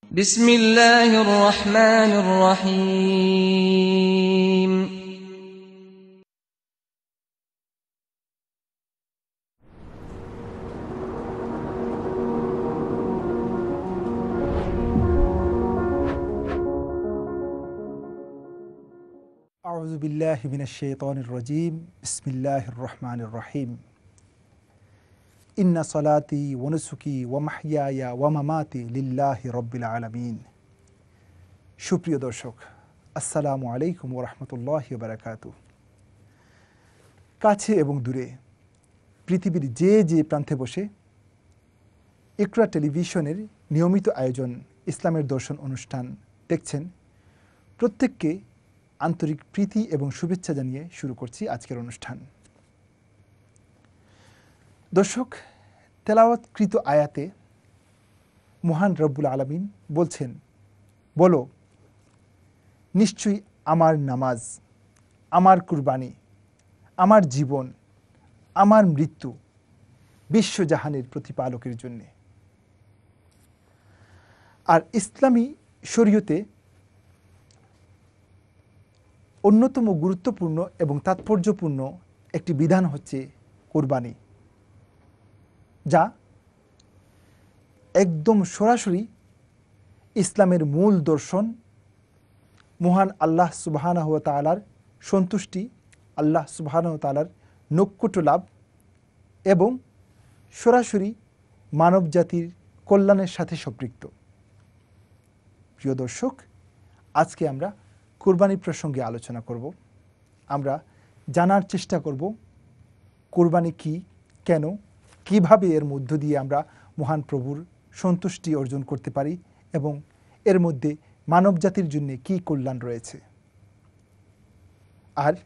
بسم الله الرحمن الرحيم أعوذ بالله من الشيطان الرجيم بسم الله الرحمن الرحيم إن صلاتي ونسكي ومحياي ومماتي لله رب العالمين সুপ্রিয় দর্শক আসসালামু আলাইকুম ওয়া রাহমাতুল্লাহি ওয়া বারাকাতুহু। কাছে এবং দূরে পৃথিবীর যে প্রান্তে বসে ইকরা টেলিভিশনের নিয়মিত আয়োজন ইসলামের দর্শন অনুষ্ঠান দেখছেন, প্রত্যেককে আন্তরিক প্রীতি এবং শুভেচ্ছা জানিয়ে শুরু করছি আজকের অনুষ্ঠান। দর্শক, তেলাওয়াতকৃত আয়াতে মহান রব্বুল আলামিন বলছেন, বলো নিশ্চয়ই আমার নামাজ, আমার কুরবানি, আমার জীবন, আমার মৃত্যু বিশ্বজাহানের প্রতিপালকের জন্যে। আর ইসলামী শরীয়তে অন্যতম গুরুত্বপূর্ণ এবং তাৎপর্যপূর্ণ একটি বিধান হচ্ছে কুরবানি, যা একদম সরাসরি ইসলামের মূল দর্শন, মহান আল্লাহ সুবহানাহু ওয়া তাআলার সন্তুষ্টি, আল্লাহ সুবহানাহু ওয়া তাআলার নৈকট্য লাভ এবং সরাসরি মানব জাতির কল্যাণের সাথে সম্পৃক্ত। প্রিয় দর্শক, আজকে আমরা কুরবানি প্রসঙ্গে আলোচনা করব। আমরা জানার চেষ্টা করব কুরবানি কি, কেন, কিভাবে এর মধ্য দিয়ে আমরা মহান প্রভুর সন্তুষ্টি অর্জন করতে পারি এবং এর মধ্যে মানব জাতির জন্য কি কল্যাণ রয়েছে। আর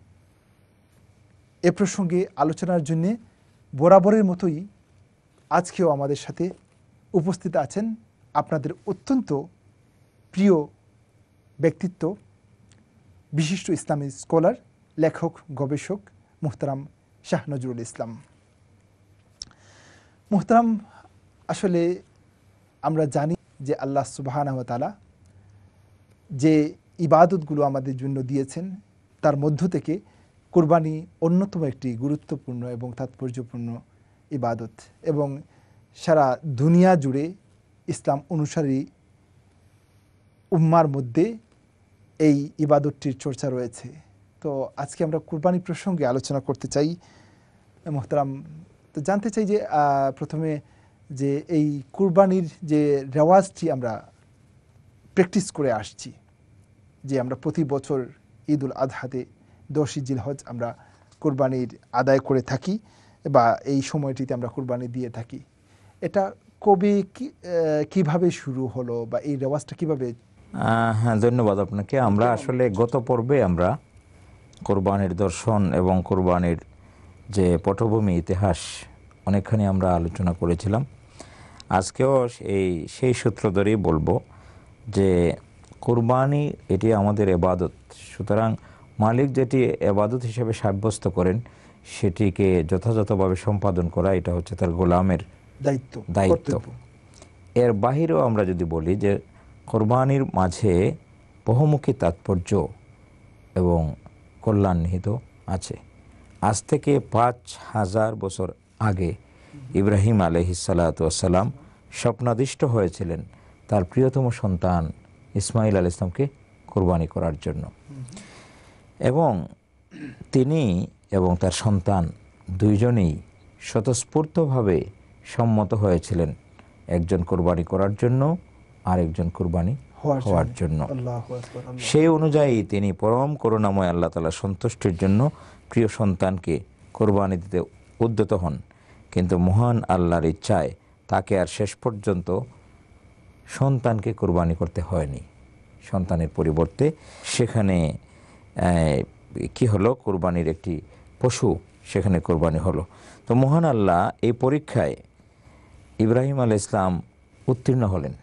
এ প্রসঙ্গে আলোচনার জন্য বরাবরের মতোই আজকেও আমাদের সাথে উপস্থিত আছেন আপনাদের অত্যন্ত প্রিয় ব্যক্তিত্ব, বিশিষ্ট ইসলামী স্কলার, লেখক, গবেষক মুহতারাম শাহ নজরুল ইসলাম। মুহতারাম, আসলে আমরা জানি যে আল্লাহ সুবহানাহু ওয়া তাআলা যে ইবাদতগুলো আমাদের জন্য দিয়েছেন তার মধ্য থেকে কুরবানি অন্যতম একটি গুরুত্বপূর্ণ এবং তাৎপর্যপূর্ণ ইবাদত, এবং সারা দুনিয়া জুড়ে ইসলাম অনুসারী উম্মার মধ্যে এই ইবাদতটির চর্চা রয়েছে। তো আজকে আমরা কুরবানি প্রসঙ্গে আলোচনা করতে চাই। মোহতারাম, তো জানতে চাই যে প্রথমে যে এই কুরবানির যে রেওয়াজটি আমরা প্র্যাকটিস করে আসছি, যে আমরা প্রতি বছর ঈদ উল আজহাতে 10ই জিলহজ আমরা কুরবানির আদায় করে থাকি বা এই সময়টিতে আমরা কুরবানি দিয়ে থাকি, এটা কবে কিভাবে শুরু হলো বা এই রেওয়াজটা কিভাবে? হ্যাঁ, ধন্যবাদ আপনাকে। আমরা আসলে গত পর্বে আমরা কোরবানির দর্শন এবং কোরবানির যে পটভূমি, ইতিহাস অনেকখানি আমরা আলোচনা করেছিলাম। আজকেও সেই সূত্র ধরেই বলবো যে কোরবানি এটি আমাদের এবাদত, সুতরাং মালিক যেটি এবাদত হিসেবে সাব্যস্ত করেন সেটিকে যথাযথভাবে সম্পাদন করা, এটা হচ্ছে তার গোলামের দায়িত্ব। এর বাহিরেও আমরা যদি বলি যে কোরবানির মাঝে বহুমুখী তাৎপর্য এবং কল্যাণ নিহিত আছে। আজ থেকে 5000 বছর আগে ইব্রাহিম আলাইহিসসালাতু ওয়াসসালাম স্বপ্নাদিষ্ট হয়েছিলেন তার প্রিয়তম সন্তান ইসমাইল আলাইহিস সালামকে কোরবানি করার জন্য, এবং তিনি এবং তার সন্তান দুইজনেই স্বতঃস্ফূর্তভাবে সম্মত হয়েছিলেন, একজন কোরবানি করার জন্য আর একজন কোরবানি হওয়ার জন্য। সেই অনুযায়ী তিনি পরম করুণাময় আল্লাহ তাআলার সন্তুষ্টির জন্য প্রিয় সন্তানকে কোরবানি দিতে উদ্যত হন। কিন্তু মহান আল্লাহর ইচ্ছায় তাকে আর শেষ পর্যন্ত সন্তানকে কোরবানি করতে হয়নি। সন্তানের পরিবর্তে সেখানে কি হলো, কোরবানির একটি পশু সেখানে কোরবানি হলো। তো মহান আল্লাহ এই পরীক্ষায় ইব্রাহিম আলাইহিস সালাম উত্তীর্ণ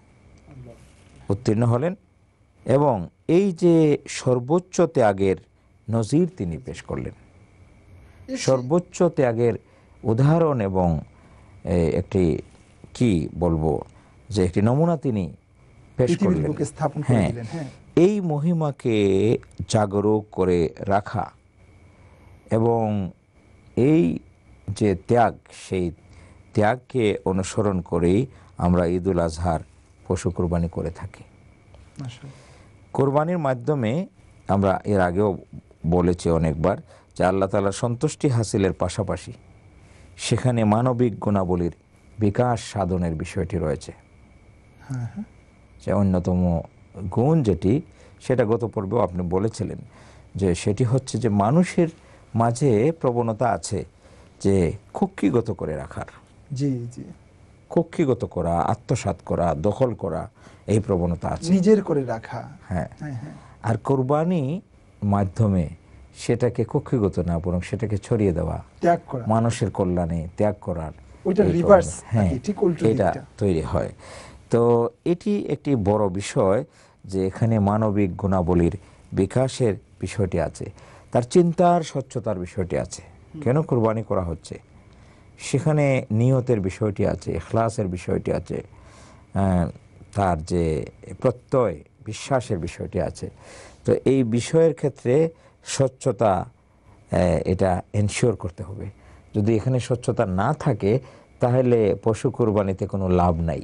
হলেন এবং এই যে সর্বোচ্চ ত্যাগের নজির তিনি পেশ করলেন, সর্বোচ্চ ত্যাগের উদাহরণ এবং একটি কি বলবো যে একটি নমুনা তিনি পেশ পৃথিবীর করলেন। বুকে স্থাপন করে দিলেন। হ্যাঁ, এই মহিমাকে জাগরুক করে রাখা এবং এই যে ত্যাগ, সেই ত্যাগকে অনুসরণ করেই আমরা ঈদুল আজহার পশু কোরবানি করে থাকি। মাশাআল্লাহ। কোরবানির মাধ্যমে আমরা এর আগেও বলেছি অনেকবার যে আল্লাহ তাআলার সন্তুষ্টি হাসিলের পাশাপাশি সেখানে মানবিক গুণাবলীর বিকাশ সাধনের বিষয়টি রয়েছে। হ্যাঁ, হ্যাঁ, যে অন্যতম গুণ যেটি, সেটা গত পর্বেও আপনি বলেছিলেন যে সেটি হচ্ছে যে মানুষের মাঝে প্রবণতা আছে যে কুক্ষিগত করে রাখার, জি জি, কুক্ষিগত করা, আত্মসাৎ করা, দখল করা, এই প্রবণতা আছে, নিজের করে রাখা। হ্যাঁ। হ্যাঁ, হ্যাঁ, আর কোরবানি মাধ্যমে সেটাকে কক্ষিগত না, বরং সেটাকে ছড়িয়ে দেওয়া, ত্যাগ করা, মানুষের কল্যাণে ত্যাগ করার ওইটা এই রিভার্স, প্রবণতা, হ্যাঁ, ঠিক উল্টো এটা দিকটা। তৈরি হয়। তো এটি একটি বড় বিষয় যে এখানে মানবিক গুণাবলীর বিকাশের বিষয়টি আছে, তার চিন্তার স্বচ্ছতার বিষয়টি আছে। কেন কোরবানি করা হচ্ছে সেখানে নিয়তের বিষয়টি আছে, ইখলাসের বিষয়টি আছে, তার যে প্রত্যয় বিশ্বাসের বিষয়টি আছে। তো এই বিষয়ের ক্ষেত্রে স্বচ্ছতা এটা এনশিওর করতে হবে। যদি এখানে স্বচ্ছতা না থাকে তাহলে পশু কোরবানিতে কোনো লাভ নাই,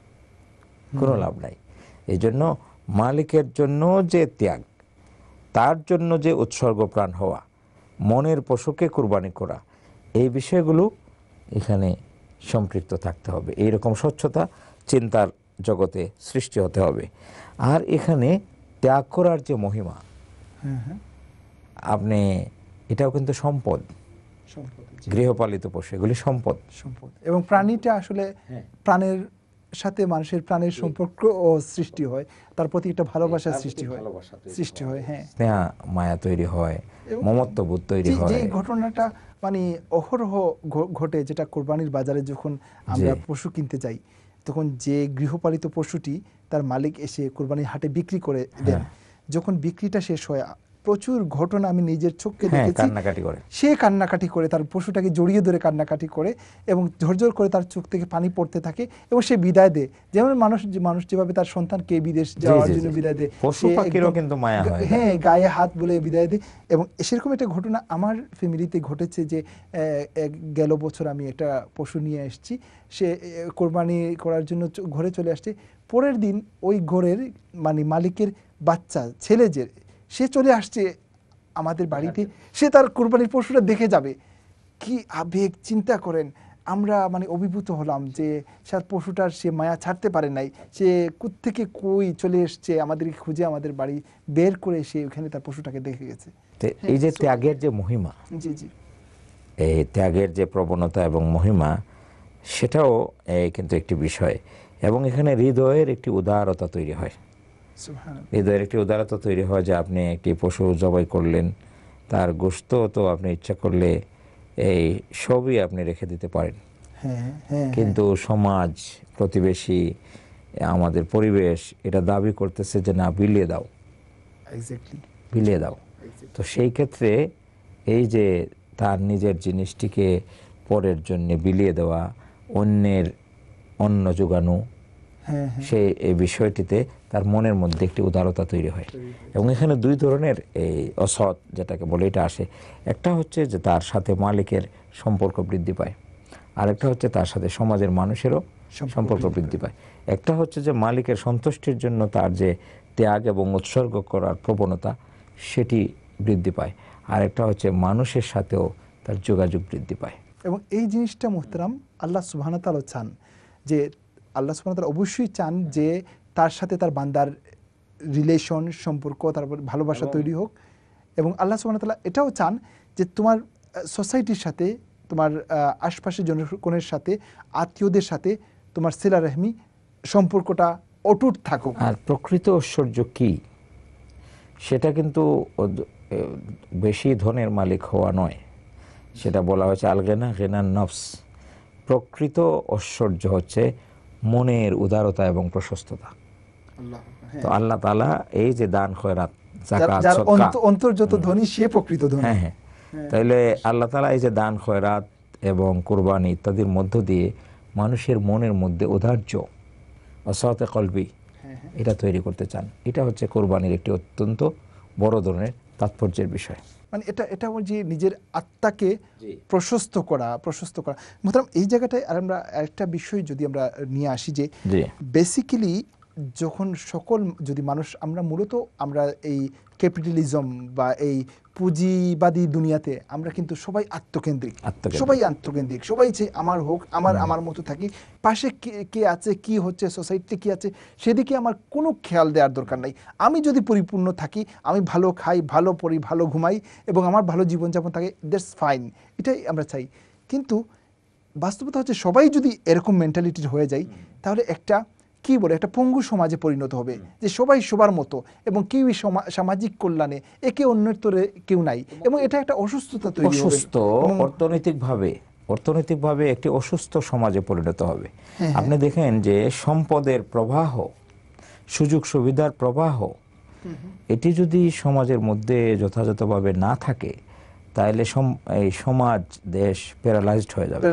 কোনো লাভ নাই। এই জন্য মালিকের জন্য যে ত্যাগ, তার জন্য যে উৎসর্গ প্রাণ হওয়া, মনের পশুকে কোরবানি করা, এই বিষয়গুলো এখানে সম্পৃক্ত থাকতে হবে। এইরকম স্বচ্ছতা চিন্তার জগতে সৃষ্টি হতে হবে। আর এখানে ত্যাগ করার যে মহিমা, হ্যাঁ, হ্যাঁ, আপনি এটাও কিন্তু সম্পদ, সম্পদ, জি, গৃহপালিত পশু এগুলি সম্পদ। সম্পদ। এবং প্রাণীটা আসলে হ্যাঁ। প্রাণের সাথে মানুষের প্রাণের সম্পর্ক ও সৃষ্টি হয়, তার প্রতি একটা ভালোবাসার সৃষ্টি হয়। হ্যাঁ, স্নেহ মায়া তৈরি হয়, এবং মমত্ববোধ তৈরি হয়। যে ঘটনাটা মানে অহরহ ঘটে, যেটা কোরবানির বাজারে যখন আমরা পশু কিনতে যাই, তখন যে গৃহপালিত পশুটি তার মালিক এসে কোরবানির হাটে বিক্রি করে দেন, যখন বিক্রিটা শেষ হয় প্রচুর ঘটনা আমি নিজের চোখে দেখেছি। কান্নাকাটি করে, সে কান্নাকাটি করে, তার পশুটাকে জড়িয়ে ধরে কান্নাকাটি করে এবং ঝরঝর করে তার চোখ থেকে পানি পড়তে থাকে এবং সে বিদায় দেয়। যেমন মানুষ যেভাবে তার সন্তানকে বিদেশ যাওয়ার জন্য বিদায় দেয়, পশু পাখিরও কিন্তু মায়া হয়, হ্যাঁ, গায়ে হাত বলে বিদায় দেয়। এবং সেরকম একটা ঘটনা আমার ফ্যামিলিতে ঘটেছে যে গেল বছর আমি একটা পশু নিয়ে এসেছি, সে কোরবানি করার জন্য ঘরে চলে আসছে। পরের দিন ওই ঘরের মানে মালিকের বাচ্চা ছেলে যে সে চলে আসছে আমাদের বাড়িতে, সে তার কোরবানির পশুটা দেখে যাবে। কি আবেগ চিন্তা করেন, আমরা মানে অভিভূত হলাম যে পশুটার সে মায়া ছাড়তে পারে নাই, সে কোত্থেকে কই চলে এসছে আমাদেরকে খুঁজে আমাদের বাড়ি বের করে সে ওখানে তার পশুটাকে দেখে গেছে। এই যে ত্যাগের যে মহিমা, জি জি, এই ত্যাগের যে প্রবণতা এবং মহিমা, সেটাও কিন্তু একটি বিষয়। এবং এখানে হৃদয়ের একটি উদারতা তৈরি হয়, হৃদয়ের একটি উদারতা তৈরি হয় যে আপনি একটি পশু জবাই করলেন, তার গোশত তো আপনি ইচ্ছা করলে এই সবই আপনি রেখে দিতে পারেন। কিন্তু সমাজ, প্রতিবেশী, আমাদের পরিবেশ এটা দাবি করতেছে যে না, বিলিয়ে দাও, বিলিয়ে দাও। তো সেই ক্ষেত্রে এই যে তার নিজের জিনিসটিকে পরের জন্য বিলিয়ে দেওয়া, অন্য যোগানো, সেই এই বিষয়টিতে তার মনের মধ্যে একটি উদারতা তৈরি হয়। এবং এখানে দুই ধরনের এই অসৎ যেটাকে বলে এটা আসে। একটা হচ্ছে যে তার সাথে মালিকের সম্পর্ক বৃদ্ধি পায়, আরেকটা হচ্ছে তার সাথে সমাজের মানুষেরও সম্পর্ক বৃদ্ধি পায়। একটা হচ্ছে যে মালিকের সন্তুষ্টির জন্য তার যে ত্যাগ এবং উৎসর্গ করার প্রবণতা সেটি বৃদ্ধি পায়, আরেকটা হচ্ছে মানুষের সাথেও তার যোগাযোগ বৃদ্ধি পায়। এবং এই জিনিসটা মুহতারাম আল্লাহ সুবহানাহু ওয়া তাআলা চান, যে আল্লাহ সুবহানাহু ওয়া তাআলা অবশ্যই চান যে তার সাথে তার বান্দার রিলেশন, সম্পর্ক, তারপর ভালোবাসা তৈরি হোক। এবং আল্লাহ সুবহানাহু ওয়া তাআলা এটাও চান যে তোমার সোসাইটির সাথে, তোমার আশপাশের জনগণের সাথে, আত্মীয়দের সাথে তোমার সিলা রহমি সম্পর্কটা অটুট থাকুক। আর প্রকৃত ঐশ্বর্য কি, সেটা কিন্তু বেশি ধনের মালিক হওয়া নয়, সেটা বলা হয়েছে আল-গিনা গিনান নফস। প্রকৃত ঐশ্বর্য হচ্ছে মনের উদারতা এবং প্রশস্ততা। তো আল্লাহ তাআলা এই যে দান খয়রাত, যাকাত, সাদকা, অন্তর যত ধনী সে প্রকৃত ধনী। হ্যাঁ, তাইলে আল্লাহ তাআলা এই যে দান খয়রাত এবং কুরবানি ইত্যাদির মধ্য দিয়ে মানুষের মনের মধ্যে ঔদার্য, অসাতে কলবি, এটা তৈরি করতে চান। এটা হচ্ছে কোরবানির একটি অত্যন্ত বড় ধরনের তাৎপর্যের বিষয়। মানে এটা যে নিজের আত্মাকে প্রশস্ত করা। মোহতারাম, এই জায়গাটায় আর আমরা একটা বিষয় যদি আমরা নিয়ে আসি যে বেসিক্যালি যখন যদি মানুষ আমরা মূলত আমরা এই ক্যাপিটালিজম বা এই পুঁজিবাদী দুনিয়াতে আমরা কিন্তু সবাই আত্মকেন্দ্রিক, সবাই যে আমার হোক, আমার মতো থাকি, পাশে কে আছে, কি হচ্ছে, সোসাইটিতে কি আছে সেদিকে আমার কোনো খেয়াল দেওয়ার দরকার নাই। আমি যদি পরিপূর্ণ থাকি, আমি ভালো খাই, ভালো পড়ি, ভালো ঘুমাই এবং আমার ভালো জীবনযাপন থাকে, দ্যাটস ফাইন, এটাই আমরা চাই। কিন্তু বাস্তবতা হচ্ছে সবাই যদি এরকম মেন্টালিটির হয়ে যায়, তাহলে একটা পঙ্গু সমাজে পরিণত হবে, যে সবাই সবার মতো এবং কেউই সামাজিক কল্যাণে একে অন্যের তোরে কেউ নাই, এবং এটা একটা অসুস্থতা তৈরি হবে, অর্থনৈতিকভাবে একটি অসুস্থ সমাজে পরিণত হবে। আপনি দেখেন যে সম্পদের প্রবাহ, সুযোগ সুবিধার প্রবাহ, এটি যদি সমাজের মধ্যে যথাযথভাবে না থাকে, তাহলে এই সমাজ, দেশ প্যারালাইজড হয়ে যাবে।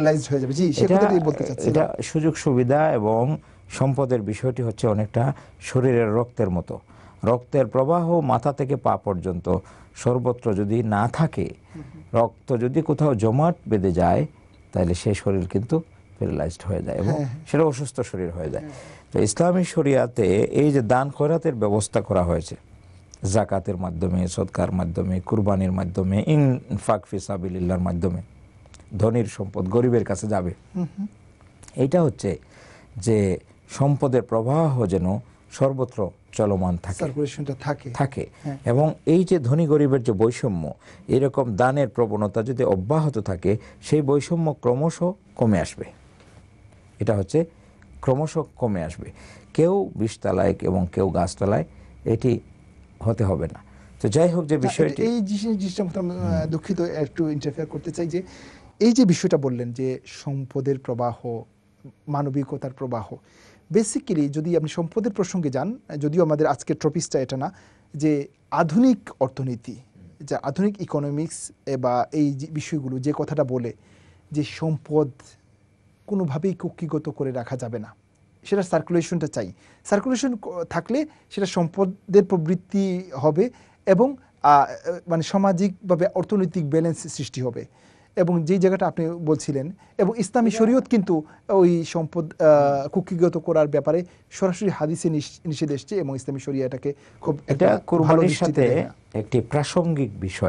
এটা সুযোগ সুবিধা এবং সম্পদের বিষয়টি হচ্ছে অনেকটা শরীরের রক্তের মতো। রক্তের প্রবাহ মাথা থেকে পা পর্যন্ত সর্বত্র যদি না থাকে, রক্ত যদি কোথাও জমাট বেঁধে যায়, তাহলে সেই শরীর কিন্তু প্যারালাইজড হয়ে যায় এবং সেটা অসুস্থ শরীর হয়ে যায়। তো ইসলামী শরিয়াতে এই যে দান খয়রাতের ব্যবস্থা করা হয়েছে, যাকাতের মাধ্যমে, সদকার মাধ্যমে, কুরবানির মাধ্যমে, ইনফাক ফি সাবিলিল্লাহর মাধ্যমে ধনীর সম্পদ গরিবের কাছে যাবে, এইটা হচ্ছে যে সম্পদের প্রবাহ যেন সর্বত্র চলমান থাকে এবং এই যে ধনী গরিবের যে বৈষম্য, এরকম দানের প্রবণতা যদি অব্যাহত থাকে, সেই বৈষম্য ক্রমশ কমে আসবে। এটা হচ্ছে ক্রমশ কমে আসবে। কেউ 20 তলায় এবং কেউ গাছতলায়, এটি হতে হবে না। তো যাই হোক, যে বিষয়টি এই জিনিসটা দুঃখিত একটু ইন্টারফেয়ার করতে চাই, যে এই যে বিষয়টা বললেন যে সম্পদের প্রবাহ, মানবিকতার প্রবাহ, বেসিক্যালি যদি আপনি সম্পদের প্রসঙ্গে যান, যদিও আমাদের আজকের টপিকটা এটা না, যে আধুনিক অর্থনীতি, যা আধুনিক ইকোনমিক্স বা এই বিষয়গুলো যে কথাটা বলে যে সম্পদ কোনোভাবেই কুক্ষিগত করে রাখা যাবে না, সেটা সার্কুলেশনটা চাই। সার্কুলেশন থাকলে সেটা সম্পদের প্রবৃত্তি হবে এবং মানে সামাজিকভাবে অর্থনৈতিক ব্যালেন্স সৃষ্টি হবে। এবং যেই জায়গাটা আপনি বলছিলেন, এবং ইসলামী শরীয়ত কিন্তু ওই সম্পদ কুক্ষিগত করার ব্যাপারে সরাসরি হাদিসে নিষেধ এসেছে, এবং ইসলামী শরিয়া এটাকে খুব এটা কুরবানির সাথে একটি প্রাসঙ্গিক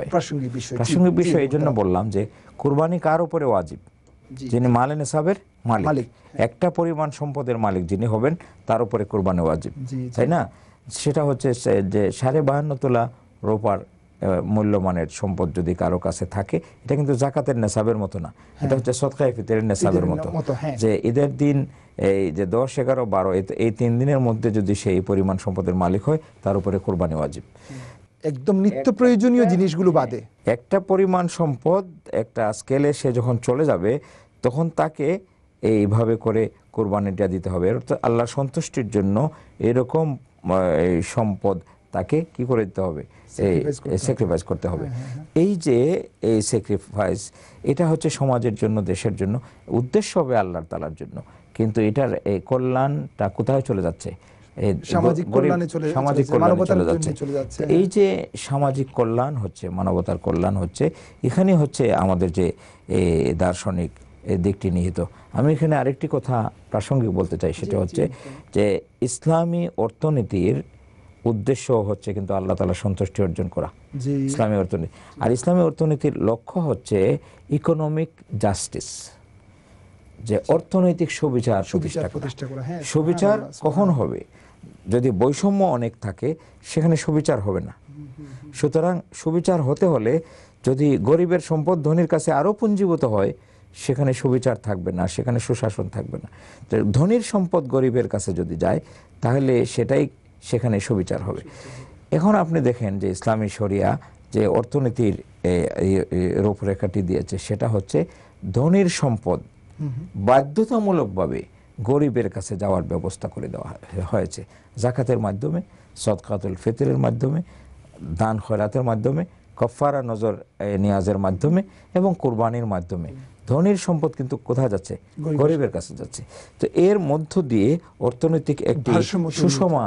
বিষয়। এই জন্য বললাম যে কুরবানি কার উপরে ওয়াজিব? যিনি মালে নেসাবের মালিক, একটা পরিমাণ সম্পদের মালিক যিনি হবেন, তার উপরে কুরবানি ওয়াজিব, তাই না? সেটা হচ্ছে যে 52.5 তোলা রূপার মূল্যমানের সম্পদ যদি কারো কাছে থাকে, এটা কিন্তু যাকাতের নেসাবের মতো না, এটা হচ্ছে সদকায়ে ফিতরের নেসাবের মতো। যে ঈদের দিন এই যে 10, 11, 12 এই 3 দিনের মধ্যে যদি সেই পরিমাণ সম্পদের মালিক হয়, তার উপরে কুরবানি ওয়াজিব। একদম নিত্য প্রয়োজনীয় জিনিসগুলো বাদে একটা পরিমাণ সম্পদ একটা স্কেলে সে যখন চলে যাবে, তখন তাকে এইভাবে করে কুরবানিটা দিতে হবে। আল্লাহর সন্তুষ্টির জন্য এরকম সম্পদ তাকে কি করে দিতে হবে? স্যাক্রিফাইস করতে হবে। এই যে এই স্যাক্রিফাইস, এটা হচ্ছে সমাজের জন্য, দেশের জন্য, উদ্দেশ্য হবে আল্লাহর তাআলার জন্য, কিন্তু এটার এই কল্যাণটা কোথায় চলে যাচ্ছে? সামাজিক কল্যাণে চলে যাচ্ছে। এই যে সামাজিক কল্যাণ হচ্ছে, মানবতার কল্যাণ হচ্ছে, এখানে হচ্ছে আমাদের যে দার্শনিক দিকটি নিহিত। আমি এখানে আরেকটি কথা প্রাসঙ্গিক বলতে চাই, সেটা হচ্ছে যে ইসলামী অর্থনীতির উদ্দেশ্য হচ্ছে কিন্তু আল্লাহ তাআলার সন্তুষ্টি অর্জন করা, ইসলামী অর্থনীতি। আর ইসলামী অর্থনীতির লক্ষ্য হচ্ছে ইকোনমিক জাস্টিস, যে অর্থনৈতিক সুবিচার প্রতিষ্ঠা করা। সুবিচার কখন হবে? যদি বৈষম্য অনেক থাকে, সেখানে সুবিচার হবে না। সুতরাং সুবিচার হতে হলে যদি গরিবের সম্পদ ধনীর কাছে আরো পুঞ্জীভূত হয়, সেখানে সুবিচার থাকবে না, সেখানে সুশাসন থাকবে না। ধনীর সম্পদ গরিবের কাছে যদি যায়, তাহলে সেখানে সুবিচার হবে। এখন আপনি দেখেন যে ইসলামী শরিয়া যে অর্থনীতির রূপরেখাটি দিয়েছে, সেটা হচ্ছে ধনীর সম্পদ বাধ্যতামূলকভাবে গরিবের কাছে যাওয়ার ব্যবস্থা করে দেওয়া হয়েছে, যাকাতের মাধ্যমে, সদকাতুল ফিতরের মাধ্যমে, দান খয়রাতের মাধ্যমে, কফারা নজর নিয়াজের মাধ্যমে এবং কুরবানির মাধ্যমে। ধনীর সম্পদ কিন্তু কোথায় যাচ্ছে? গরিবের কাছে যাচ্ছে। তো এর মধ্য দিয়ে অর্থনৈতিক একটি সুষমা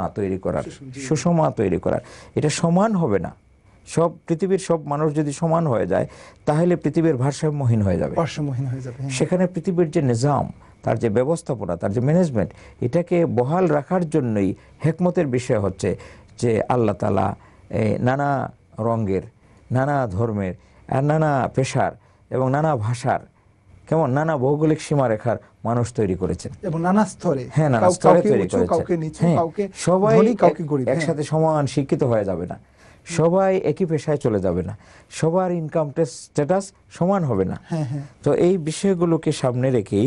তৈরি করার, এটা সমান হবে না। পৃথিবীর সব মানুষ যদি সমান হয়ে যায় তাহলে পৃথিবীর ভারসাম্যহীন হয়ে যাবে। সেখানে পৃথিবীর যে নিজাম, তার যে ব্যবস্থাপনা, তার যে ম্যানেজমেন্ট, এটাকে বহাল রাখার জন্যই হেকমতের বিষয় হচ্ছে যে আল্লাহ তাআলা নানা রঙের, নানা ধর্মের, আর নানা পেশার এবং নানা ভাষার, কেমন নানা ভৌগোলিক সীমারেখার মানুষ তৈরি করেছেন এবং নানা স্তরে, হ্যাঁ, নানা স্তরে তৈরি করেছেন। সবাই একসাথে সমান শিক্ষিত হয়ে যাবে না, সবাই একই পেশায় চলে যাবে না, সবার ইনকাম স্ট্যাটাস সমান হবে না। তো এই বিষয়গুলোকে সামনে রেখেই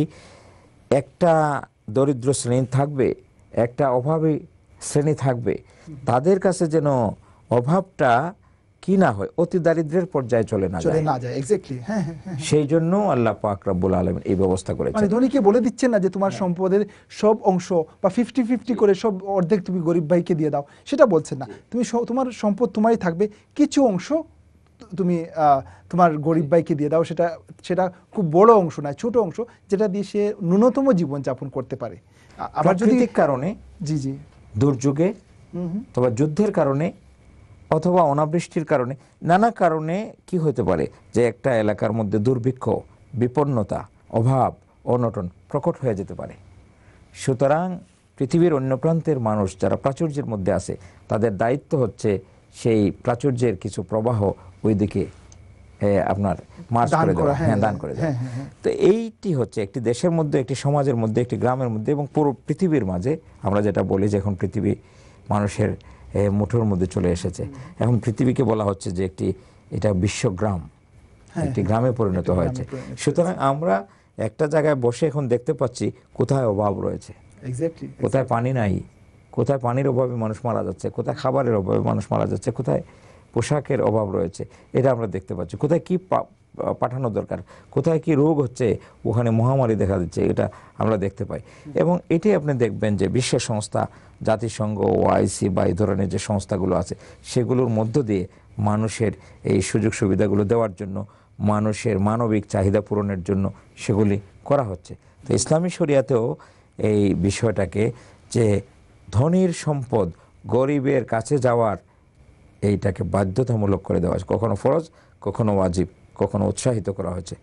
একটা দরিদ্র শ্রেণী থাকবে, একটা অভাবী শ্রেণী থাকবে, তাদের কাছে যেন অভাবটা কি না হয়, অতি দারিদ্র্যের পর্যায়ে চলে না যায়। এক্স্যাক্টলি। সেই জন্য আল্লাহ পাক রব্বুল আলামিন এই ব্যবস্থা করেছেন। মানে ধনীকে বলে দিচ্ছেন না যে তোমার সম্পদের সব অংশ বা 50-50 করে সব অর্ধেক তুমি গরিব ভাইকে দিয়ে দাও, সেটা বলছেন না। তুমি তোমার সম্পদ তোমারই থাকবে, কিছু অংশ তুমি তোমার গরিব ভাইকে দিয়ে দাও। সেটা খুব বড় অংশ নয়, ছোট অংশ, যেটা দিয়ে সে ন্যূনতম জীবন যাপন করতে পারে। আবার যদি কারণে, জি, দুর্যোগে, অথবা যুদ্ধের কারণে, অথবা অনাবৃষ্টির কারণে, নানা কারণে কি হতে পারে যে একটা এলাকার মধ্যে দুর্ভিক্ষ, বিপন্নতা, অভাব, অনটন প্রকট হয়ে যেতে পারে। সুতরাং পৃথিবীর অন্য প্রান্তের মানুষ যারা প্রাচুর্যের মধ্যে আছে, তাদের দায়িত্ব হচ্ছে সেই প্রাচুর্যের কিছু প্রবাহ ওইদিকে আপনার মার্চ করে দেওয়া, দান করে দেওয়া। তো এইটি হচ্ছে একটি দেশের মধ্যে, একটি সমাজের মধ্যে, একটি গ্রামের মধ্যে এবং পুরো পৃথিবীর মাঝে। আমরা যেটা বলি যে এখন পৃথিবী মানুষের মুঠোর মধ্যে চলে এসেছে। এখন পৃথিবীকে বলা হচ্ছে যে এটা বিশ্বগ্রাম, একটি গ্রামে পরিণত হয়েছে। সুতরাং আমরা একটা জায়গায় বসে এখন দেখতে পাচ্ছি কোথায় অভাব রয়েছে, কোথায় পানি নাই, কোথায় পানির অভাবে মানুষ মারা যাচ্ছে, কোথায় খাবারের অভাবে মানুষ মারা যাচ্ছে, কোথায় পোশাকের অভাব রয়েছে, এটা আমরা দেখতে পাচ্ছি। কোথায় কি পাঠানো দরকার, কোথায় কি রোগ হচ্ছে, ওখানে মহামারী দেখা দিচ্ছে, এটা আমরা দেখতে পাই। এবং এটাই আপনি দেখবেন যে বিশ্ব সংস্থা, জাতিসংঘ, ওআইসি বা এই ধরনের যে সংস্থাগুলো আছে, সেগুলোর মধ্য দিয়ে মানুষের এই সুযোগ সুবিধাগুলো দেওয়ার জন্য, মানুষের মানবিক চাহিদা পূরণের জন্য সেগুলি করা হচ্ছে। তো ইসলামী শরিয়াতেও এই বিষয়টাকে যে ধনীর সম্পদ গরিবের কাছে যাওয়ার, এইটাকে বাধ্যতামূলক করে দেওয়া হয়েছে। কখনো ফরজ, কখনো ওয়াজিব, কখনো উৎসাহিত করা হয়েছে,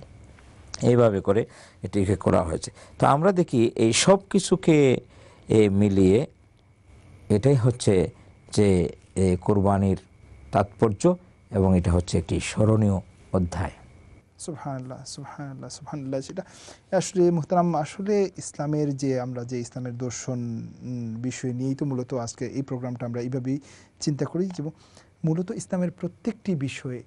এইভাবে করে এটিকে করা হয়েছে। তো আমরা দেখি এই সব কিছুকে মিলিয়ে এটাই হচ্ছে যে কুরবানির তাৎপর্য, এবং এটা হচ্ছে একটি স্মরণীয় অধ্যায়। সুবহানাল্লাহ, সুবহানাল্লাহ, সুবহানাল্লাহ। সেটা আসলে মুহতারাম, আসলে ইসলামের যে আমরা যে ইসলামের দর্শন বিষয় নিয়েই তো মূলত আজকে এই প্রোগ্রামটা আমরা এইভাবেই চিন্তা করি, যে মূলত ইসলামের প্রত্যেকটি বিষয়ে